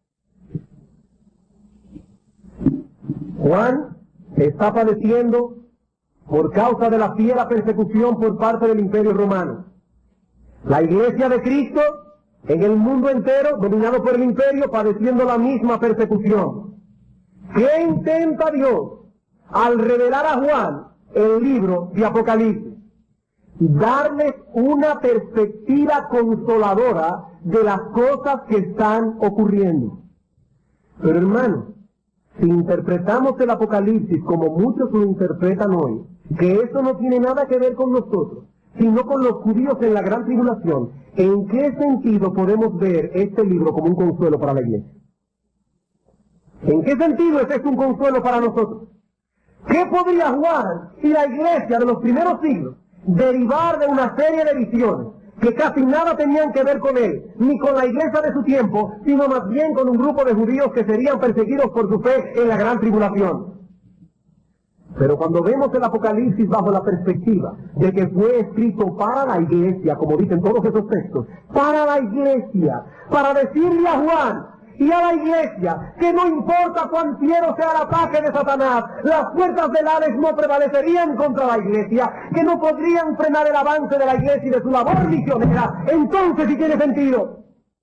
Juan está padeciendo por causa de la fiera persecución por parte del Imperio Romano. La iglesia de Cristo en el mundo entero, dominado por el imperio, padeciendo la misma persecución. ¿Qué intenta Dios al revelar a Juan el libro de Apocalipsis? Darles una perspectiva consoladora de las cosas que están ocurriendo. Pero hermanos, si interpretamos el Apocalipsis como muchos lo interpretan hoy, que eso no tiene nada que ver con nosotros, sino con los judíos en la gran tribulación, ¿en qué sentido podemos ver este libro como un consuelo para la iglesia? ¿En qué sentido este es un consuelo para nosotros? ¿Qué podría Juan y la iglesia de los primeros siglos derivar de una serie de visiones que casi nada tenían que ver con él, ni con la iglesia de su tiempo, sino más bien con un grupo de judíos que serían perseguidos por su fe en la gran tribulación? Pero cuando vemos el Apocalipsis bajo la perspectiva de que fue escrito para la iglesia, como dicen todos esos textos, para la iglesia, para decirle a Juan y a la iglesia que no importa cuán fiero sea el ataque de Satanás, las fuerzas del Hades no prevalecerían contra la iglesia, que no podrían frenar el avance de la iglesia y de su labor misionera, entonces sí tiene sentido.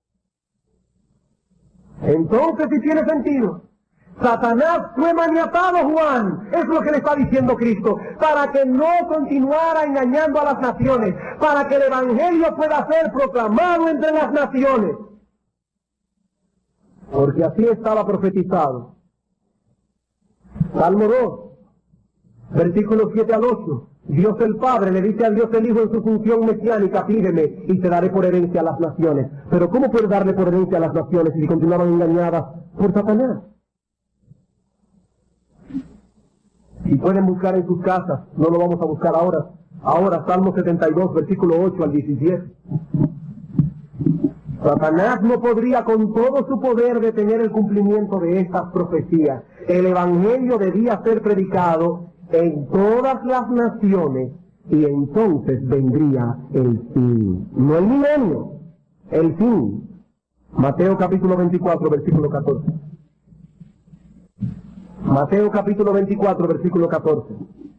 Entonces sí tiene sentido. Satanás fue maniatado, Juan, es lo que le está diciendo Cristo, para que no continuara engañando a las naciones, para que el evangelio pueda ser proclamado entre las naciones. Porque así estaba profetizado. Salmo dos, versículos siete al ocho. Dios el Padre le dice al Dios el Hijo en su función mesiánica: pídeme y te daré por herencia a las naciones. Pero ¿cómo puede darle por herencia a las naciones si continuaban engañadas por Satanás? Si pueden buscar en sus casas, no lo vamos a buscar ahora. Ahora, Salmo setenta y dos, versículo ocho al diecisiete. Satanás no podría con todo su poder detener el cumplimiento de estas profecías. El evangelio debía ser predicado en todas las naciones y entonces vendría el fin. No el milenio, el fin. Mateo capítulo veinticuatro, versículo catorce. Mateo capítulo veinticuatro, versículo catorce.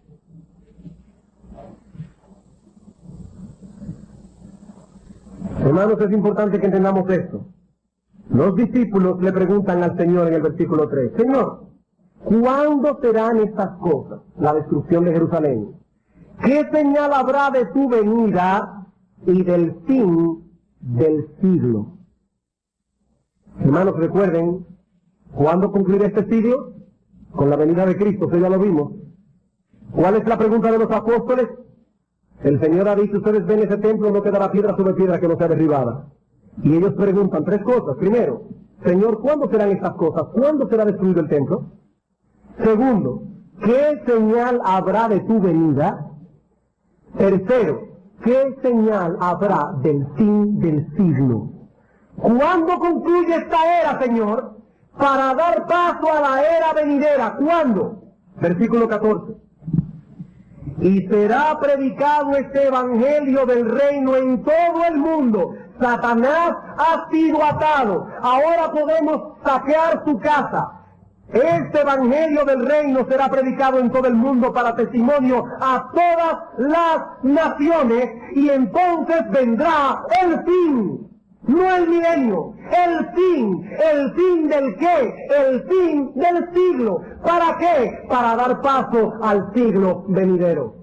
Hermanos, es importante que entendamos esto. Los discípulos le preguntan al Señor en el versículo tres, Señor, ¿cuándo serán estas cosas? La destrucción de Jerusalén. ¿Qué señal habrá de tu venida y del fin del siglo? Hermanos, recuerden, ¿cuándo concluirá este siglo? Con la venida de Cristo, eso ya lo vimos. ¿Cuál es la pregunta de los apóstoles? El Señor ha dicho, ustedes ven ese templo, no quedará piedra sobre piedra que no sea derribada. Y ellos preguntan tres cosas. Primero, Señor, ¿cuándo serán estas cosas? ¿Cuándo será destruido el templo? Segundo, ¿qué señal habrá de tu venida? Tercero, ¿qué señal habrá del fin del siglo? ¿Cuándo concluye esta era, Señor? Para dar paso a la era venidera. ¿Cuándo? Versículo catorce. Y será predicado este evangelio del reino en todo el mundo. Satanás ha sido atado. Ahora podemos saquear su casa. Este evangelio del reino será predicado en todo el mundo para testimonio a todas las naciones, y entonces vendrá el fin, no el milenio, el fin. ¿El fin del qué? El fin del siglo. ¿Para qué? Para dar paso al siglo venidero.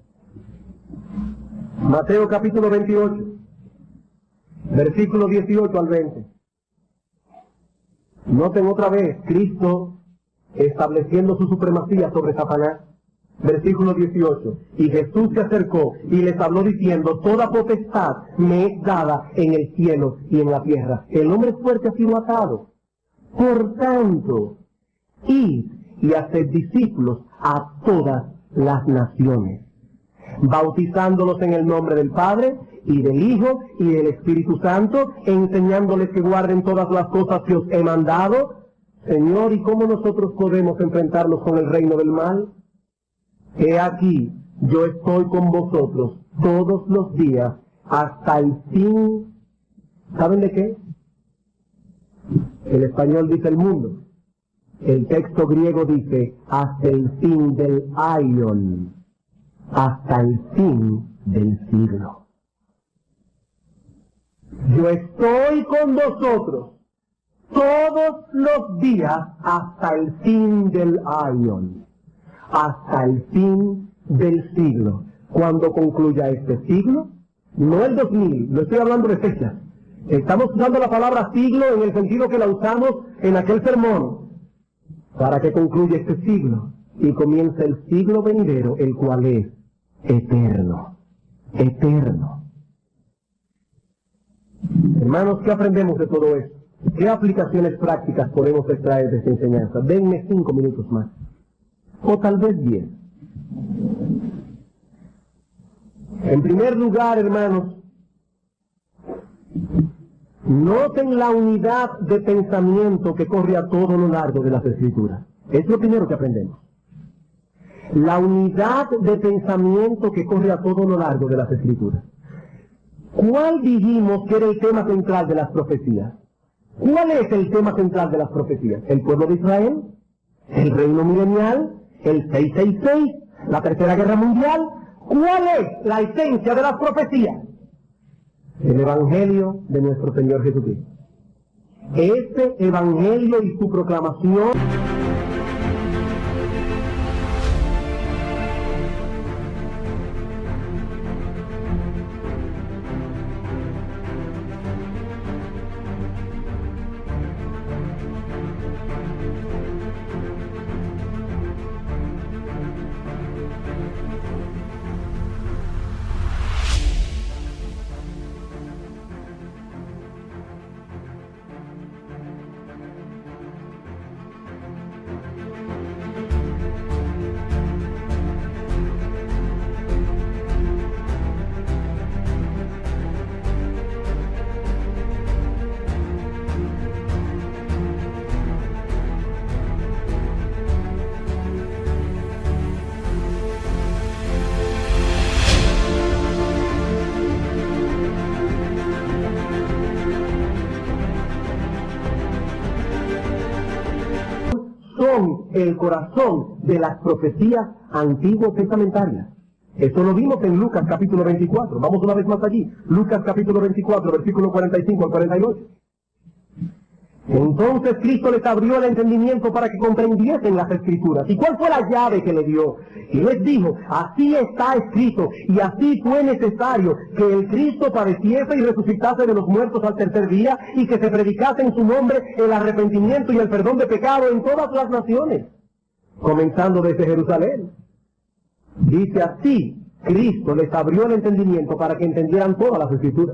Mateo capítulo veintiocho, versículo dieciocho al veinte. Noten otra vez, Cristo estableciendo su supremacía sobre Satanás. Versículo dieciocho. Y Jesús se acercó y les habló diciendo, toda potestad me es dada en el cielo y en la tierra. El hombre fuerte ha sido atado. Por tanto, id y haced discípulos a todas las naciones, bautizándolos en el nombre del Padre, y del Hijo, y del Espíritu Santo, enseñándoles que guarden todas las cosas que os he mandado. Señor, ¿y cómo nosotros podemos enfrentarnos con el reino del mal? He aquí, yo estoy con vosotros todos los días hasta el fin. ¿Saben de qué? El español dice el mundo. El texto griego dice hasta el fin del aion, hasta el fin del siglo. Yo estoy con vosotros todos los días hasta el fin del aion, hasta el fin del siglo. Cuando concluya este siglo, no el dos mil, no estoy hablando de fechas. Estamos usando la palabra siglo en el sentido que la usamos en aquel sermón, para que concluya este siglo y comience el siglo venidero, el cual es eterno, eterno. Hermanos, ¿qué aprendemos de todo esto? ¿Qué aplicaciones prácticas podemos extraer de esta enseñanza? Denme cinco minutos más, o tal vez diez. En primer lugar, hermanos, noten la unidad de pensamiento que corre a todo lo largo de las Escrituras. Es lo primero que aprendemos. La unidad de pensamiento que corre a todo lo largo de las Escrituras. ¿Cuál dijimos que era el tema central de las profecías? ¿Cuál es el tema central de las profecías? ¿El pueblo de Israel? ¿El reino milenial? ¿El seiscientos sesenta y seis? ¿La tercera guerra mundial? ¿Cuál es la esencia de las profecías? El evangelio de nuestro Señor Jesucristo. Este evangelio y su proclamación son el corazón de las profecías antiguo testamentarias. Eso lo vimos en Lucas capítulo veinticuatro. Vamos una vez más allí. Lucas capítulo veinticuatro, versículo cuarenta y cinco al cuarenta y ocho. Entonces Cristo les abrió el entendimiento para que comprendiesen las Escrituras. ¿Y cuál fue la llave que le dio? Y les dijo, así está escrito, y así fue necesario que el Cristo padeciese y resucitase de los muertos al tercer día, y que se predicase en su nombre el arrepentimiento y el perdón de pecado en todas las naciones, comenzando desde Jerusalén. Dice así, Cristo les abrió el entendimiento para que entendieran todas las Escrituras.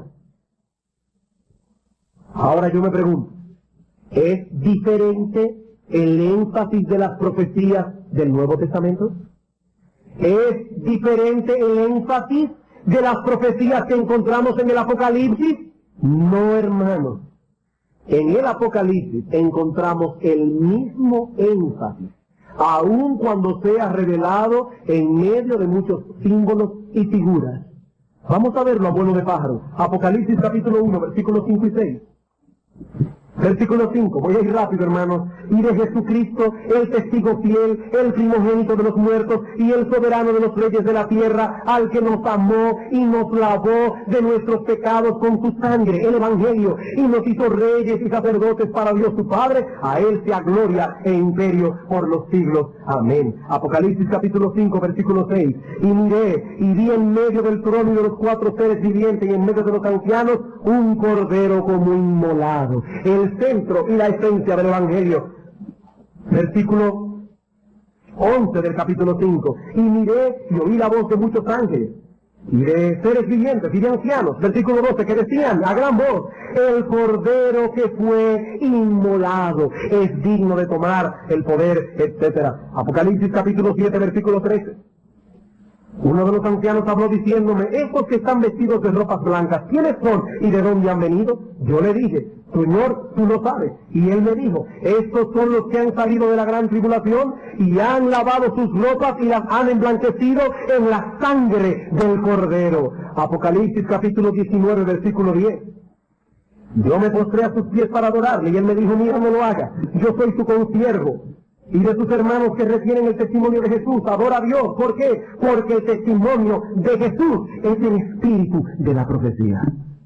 Ahora yo me pregunto, ¿es diferente el énfasis de las profecías del Nuevo Testamento? ¿Es diferente el énfasis de las profecías que encontramos en el Apocalipsis? No, hermanos. En el Apocalipsis encontramos el mismo énfasis, aun cuando sea revelado en medio de muchos símbolos y figuras. Vamos a verlo, abuelo de pájaro. Apocalipsis capítulo uno, versículos cinco y seis. Versículo cinco, voy a ir rápido, hermanos. Y de Jesucristo, el testigo fiel, el primogénito de los muertos y el soberano de los reyes de la tierra, al que nos amó y nos lavó de nuestros pecados con su sangre, el Evangelio, y nos hizo reyes y sacerdotes para Dios su Padre. A él sea gloria e imperio por los siglos. Amén. Apocalipsis capítulo cinco, versículo seis. Y miré, y vi en medio del trono y de los cuatro seres vivientes y en medio de los ancianos un cordero como inmolado, el centro y la esencia del Evangelio. Versículo once del capítulo cinco. Y miré y oí la voz de muchos ángeles, y de seres vivientes y de ancianos. Versículo doce, que decían a gran voz, el cordero que fue inmolado es digno de tomar el poder, etcétera. Apocalipsis capítulo siete, versículo trece. Uno de los ancianos habló diciéndome, estos que están vestidos de ropas blancas, ¿quiénes son y de dónde han venido? Yo le dije, Señor, tú lo sabes. Y él me dijo, estos son los que han salido de la gran tribulación y han lavado sus ropas y las han emblanquecido en la sangre del Cordero. Apocalipsis capítulo diecinueve, versículo diez. Yo me postré a sus pies para adorarle y él me dijo, mira, no lo hagas, yo soy tu consiervo y de tus hermanos que retienen el testimonio de Jesús. Adora a Dios. ¿Por qué? Porque el testimonio de Jesús es el espíritu de la profecía.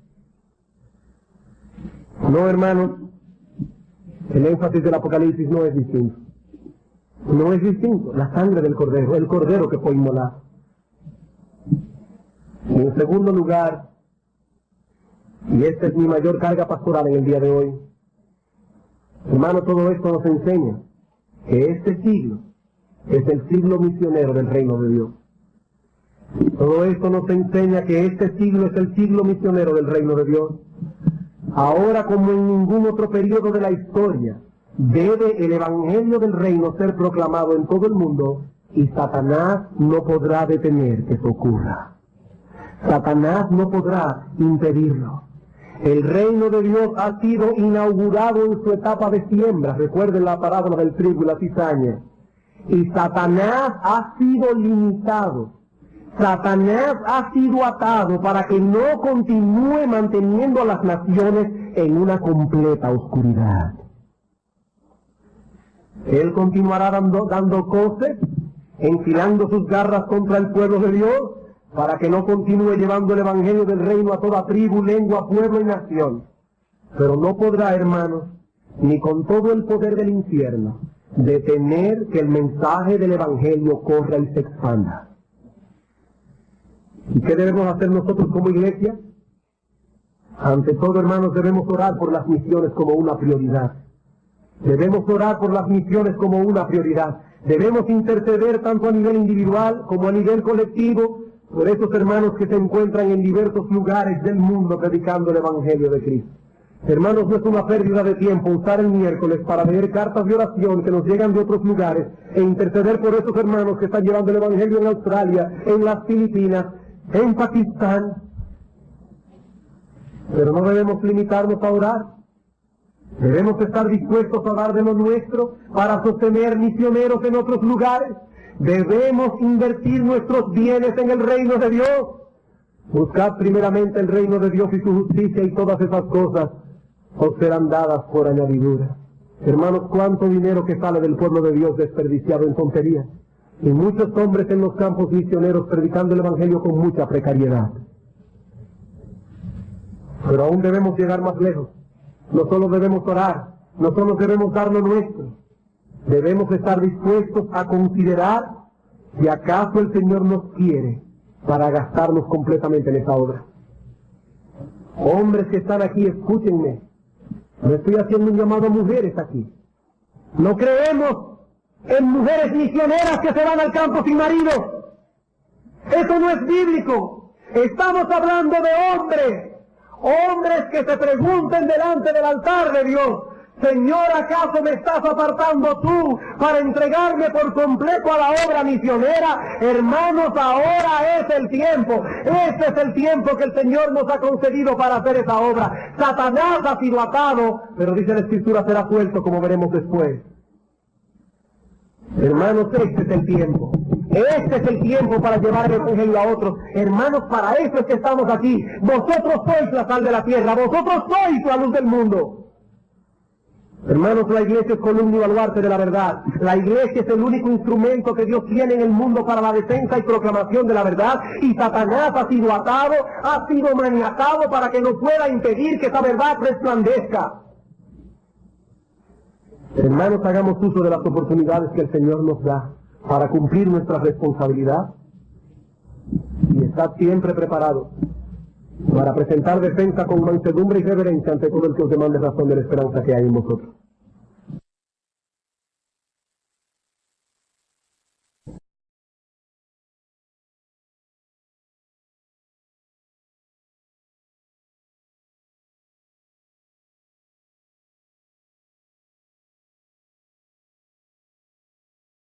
No, hermanos, el énfasis del Apocalipsis no es distinto. No es distinto. La sangre del Cordero, el Cordero que fue inmolado. Y en segundo lugar, y esta es mi mayor carga pastoral en el día de hoy, hermano, todo esto nos enseña que este siglo es el siglo misionero del reino de Dios. Todo esto nos enseña que este siglo es el siglo misionero del reino de Dios. Ahora, como en ningún otro periodo de la historia, debe el evangelio del reino ser proclamado en todo el mundo, y Satanás no podrá detener que eso ocurra. Satanás no podrá impedirlo. El reino de Dios ha sido inaugurado en su etapa de siembra. Recuerden la parábola del trigo y la cizaña. Y Satanás ha sido limitado. Satanás ha sido atado para que no continúe manteniendo a las naciones en una completa oscuridad. Él continuará dando, dando coces, enfilando sus garras contra el pueblo de Dios, para que no continúe llevando el evangelio del reino a toda tribu, lengua, pueblo y nación. Pero no podrá, hermanos, ni con todo el poder del infierno, detener que el mensaje del evangelio corra y se expanda. ¿Y qué debemos hacer nosotros como iglesia? Ante todo, hermanos, debemos orar por las misiones como una prioridad. Debemos orar por las misiones como una prioridad. Debemos interceder tanto a nivel individual como a nivel colectivo por esos hermanos que se encuentran en diversos lugares del mundo predicando el Evangelio de Cristo. Hermanos, no es una pérdida de tiempo usar el miércoles para leer cartas de oración que nos llegan de otros lugares e interceder por esos hermanos que están llevando el Evangelio en Australia, en las Filipinas, en Pakistán. Pero no debemos limitarnos a orar. Debemos estar dispuestos a dar de lo nuestro para sostener misioneros en otros lugares. Debemos invertir nuestros bienes en el reino de Dios. Buscad primeramente el reino de Dios y su justicia, y todas esas cosas os serán dadas por añadidura. Hermanos, cuánto dinero que sale del pueblo de Dios desperdiciado en tonterías. y muchos hombres en los campos misioneros predicando el Evangelio con mucha precariedad. Pero aún debemos llegar más lejos. No solo debemos orar, no solo debemos dar lo nuestro, debemos estar dispuestos a considerar si acaso el Señor nos quiere para gastarnos completamente en esa obra. Hombres que están aquí, escúchenme. Me estoy haciendo un llamado a mujeres aquí. No creemos en mujeres misioneras que se van al campo sin marido. Eso no es bíblico. Estamos hablando de hombres. Hombres que se pregunten delante del altar de Dios: Señor, ¿acaso me estás apartando tú para entregarme por completo a la obra misionera? Hermanos, ahora es el tiempo. Este es el tiempo que el Señor nos ha concedido para hacer esa obra. Satanás ha sido atado, pero dice la Escritura, será suelto, como veremos después. Hermanos, este es el tiempo. Este es el tiempo para llevar el Evangelio a otros. Hermanos, para eso es que estamos aquí. Vosotros sois la sal de la tierra. Vosotros sois la luz del mundo. Hermanos, la iglesia es columna y baluarte de la verdad. La iglesia es el único instrumento que Dios tiene en el mundo para la defensa y proclamación de la verdad. Y Satanás ha sido atado, ha sido maniatado para que no pueda impedir que esa verdad resplandezca. Hermanos, hagamos uso de las oportunidades que el Señor nos da para cumplir nuestra responsabilidad. Y estad siempre preparados para presentar defensa con mansedumbre y reverencia ante todo el que os demande razón de la esperanza que hay en vosotros.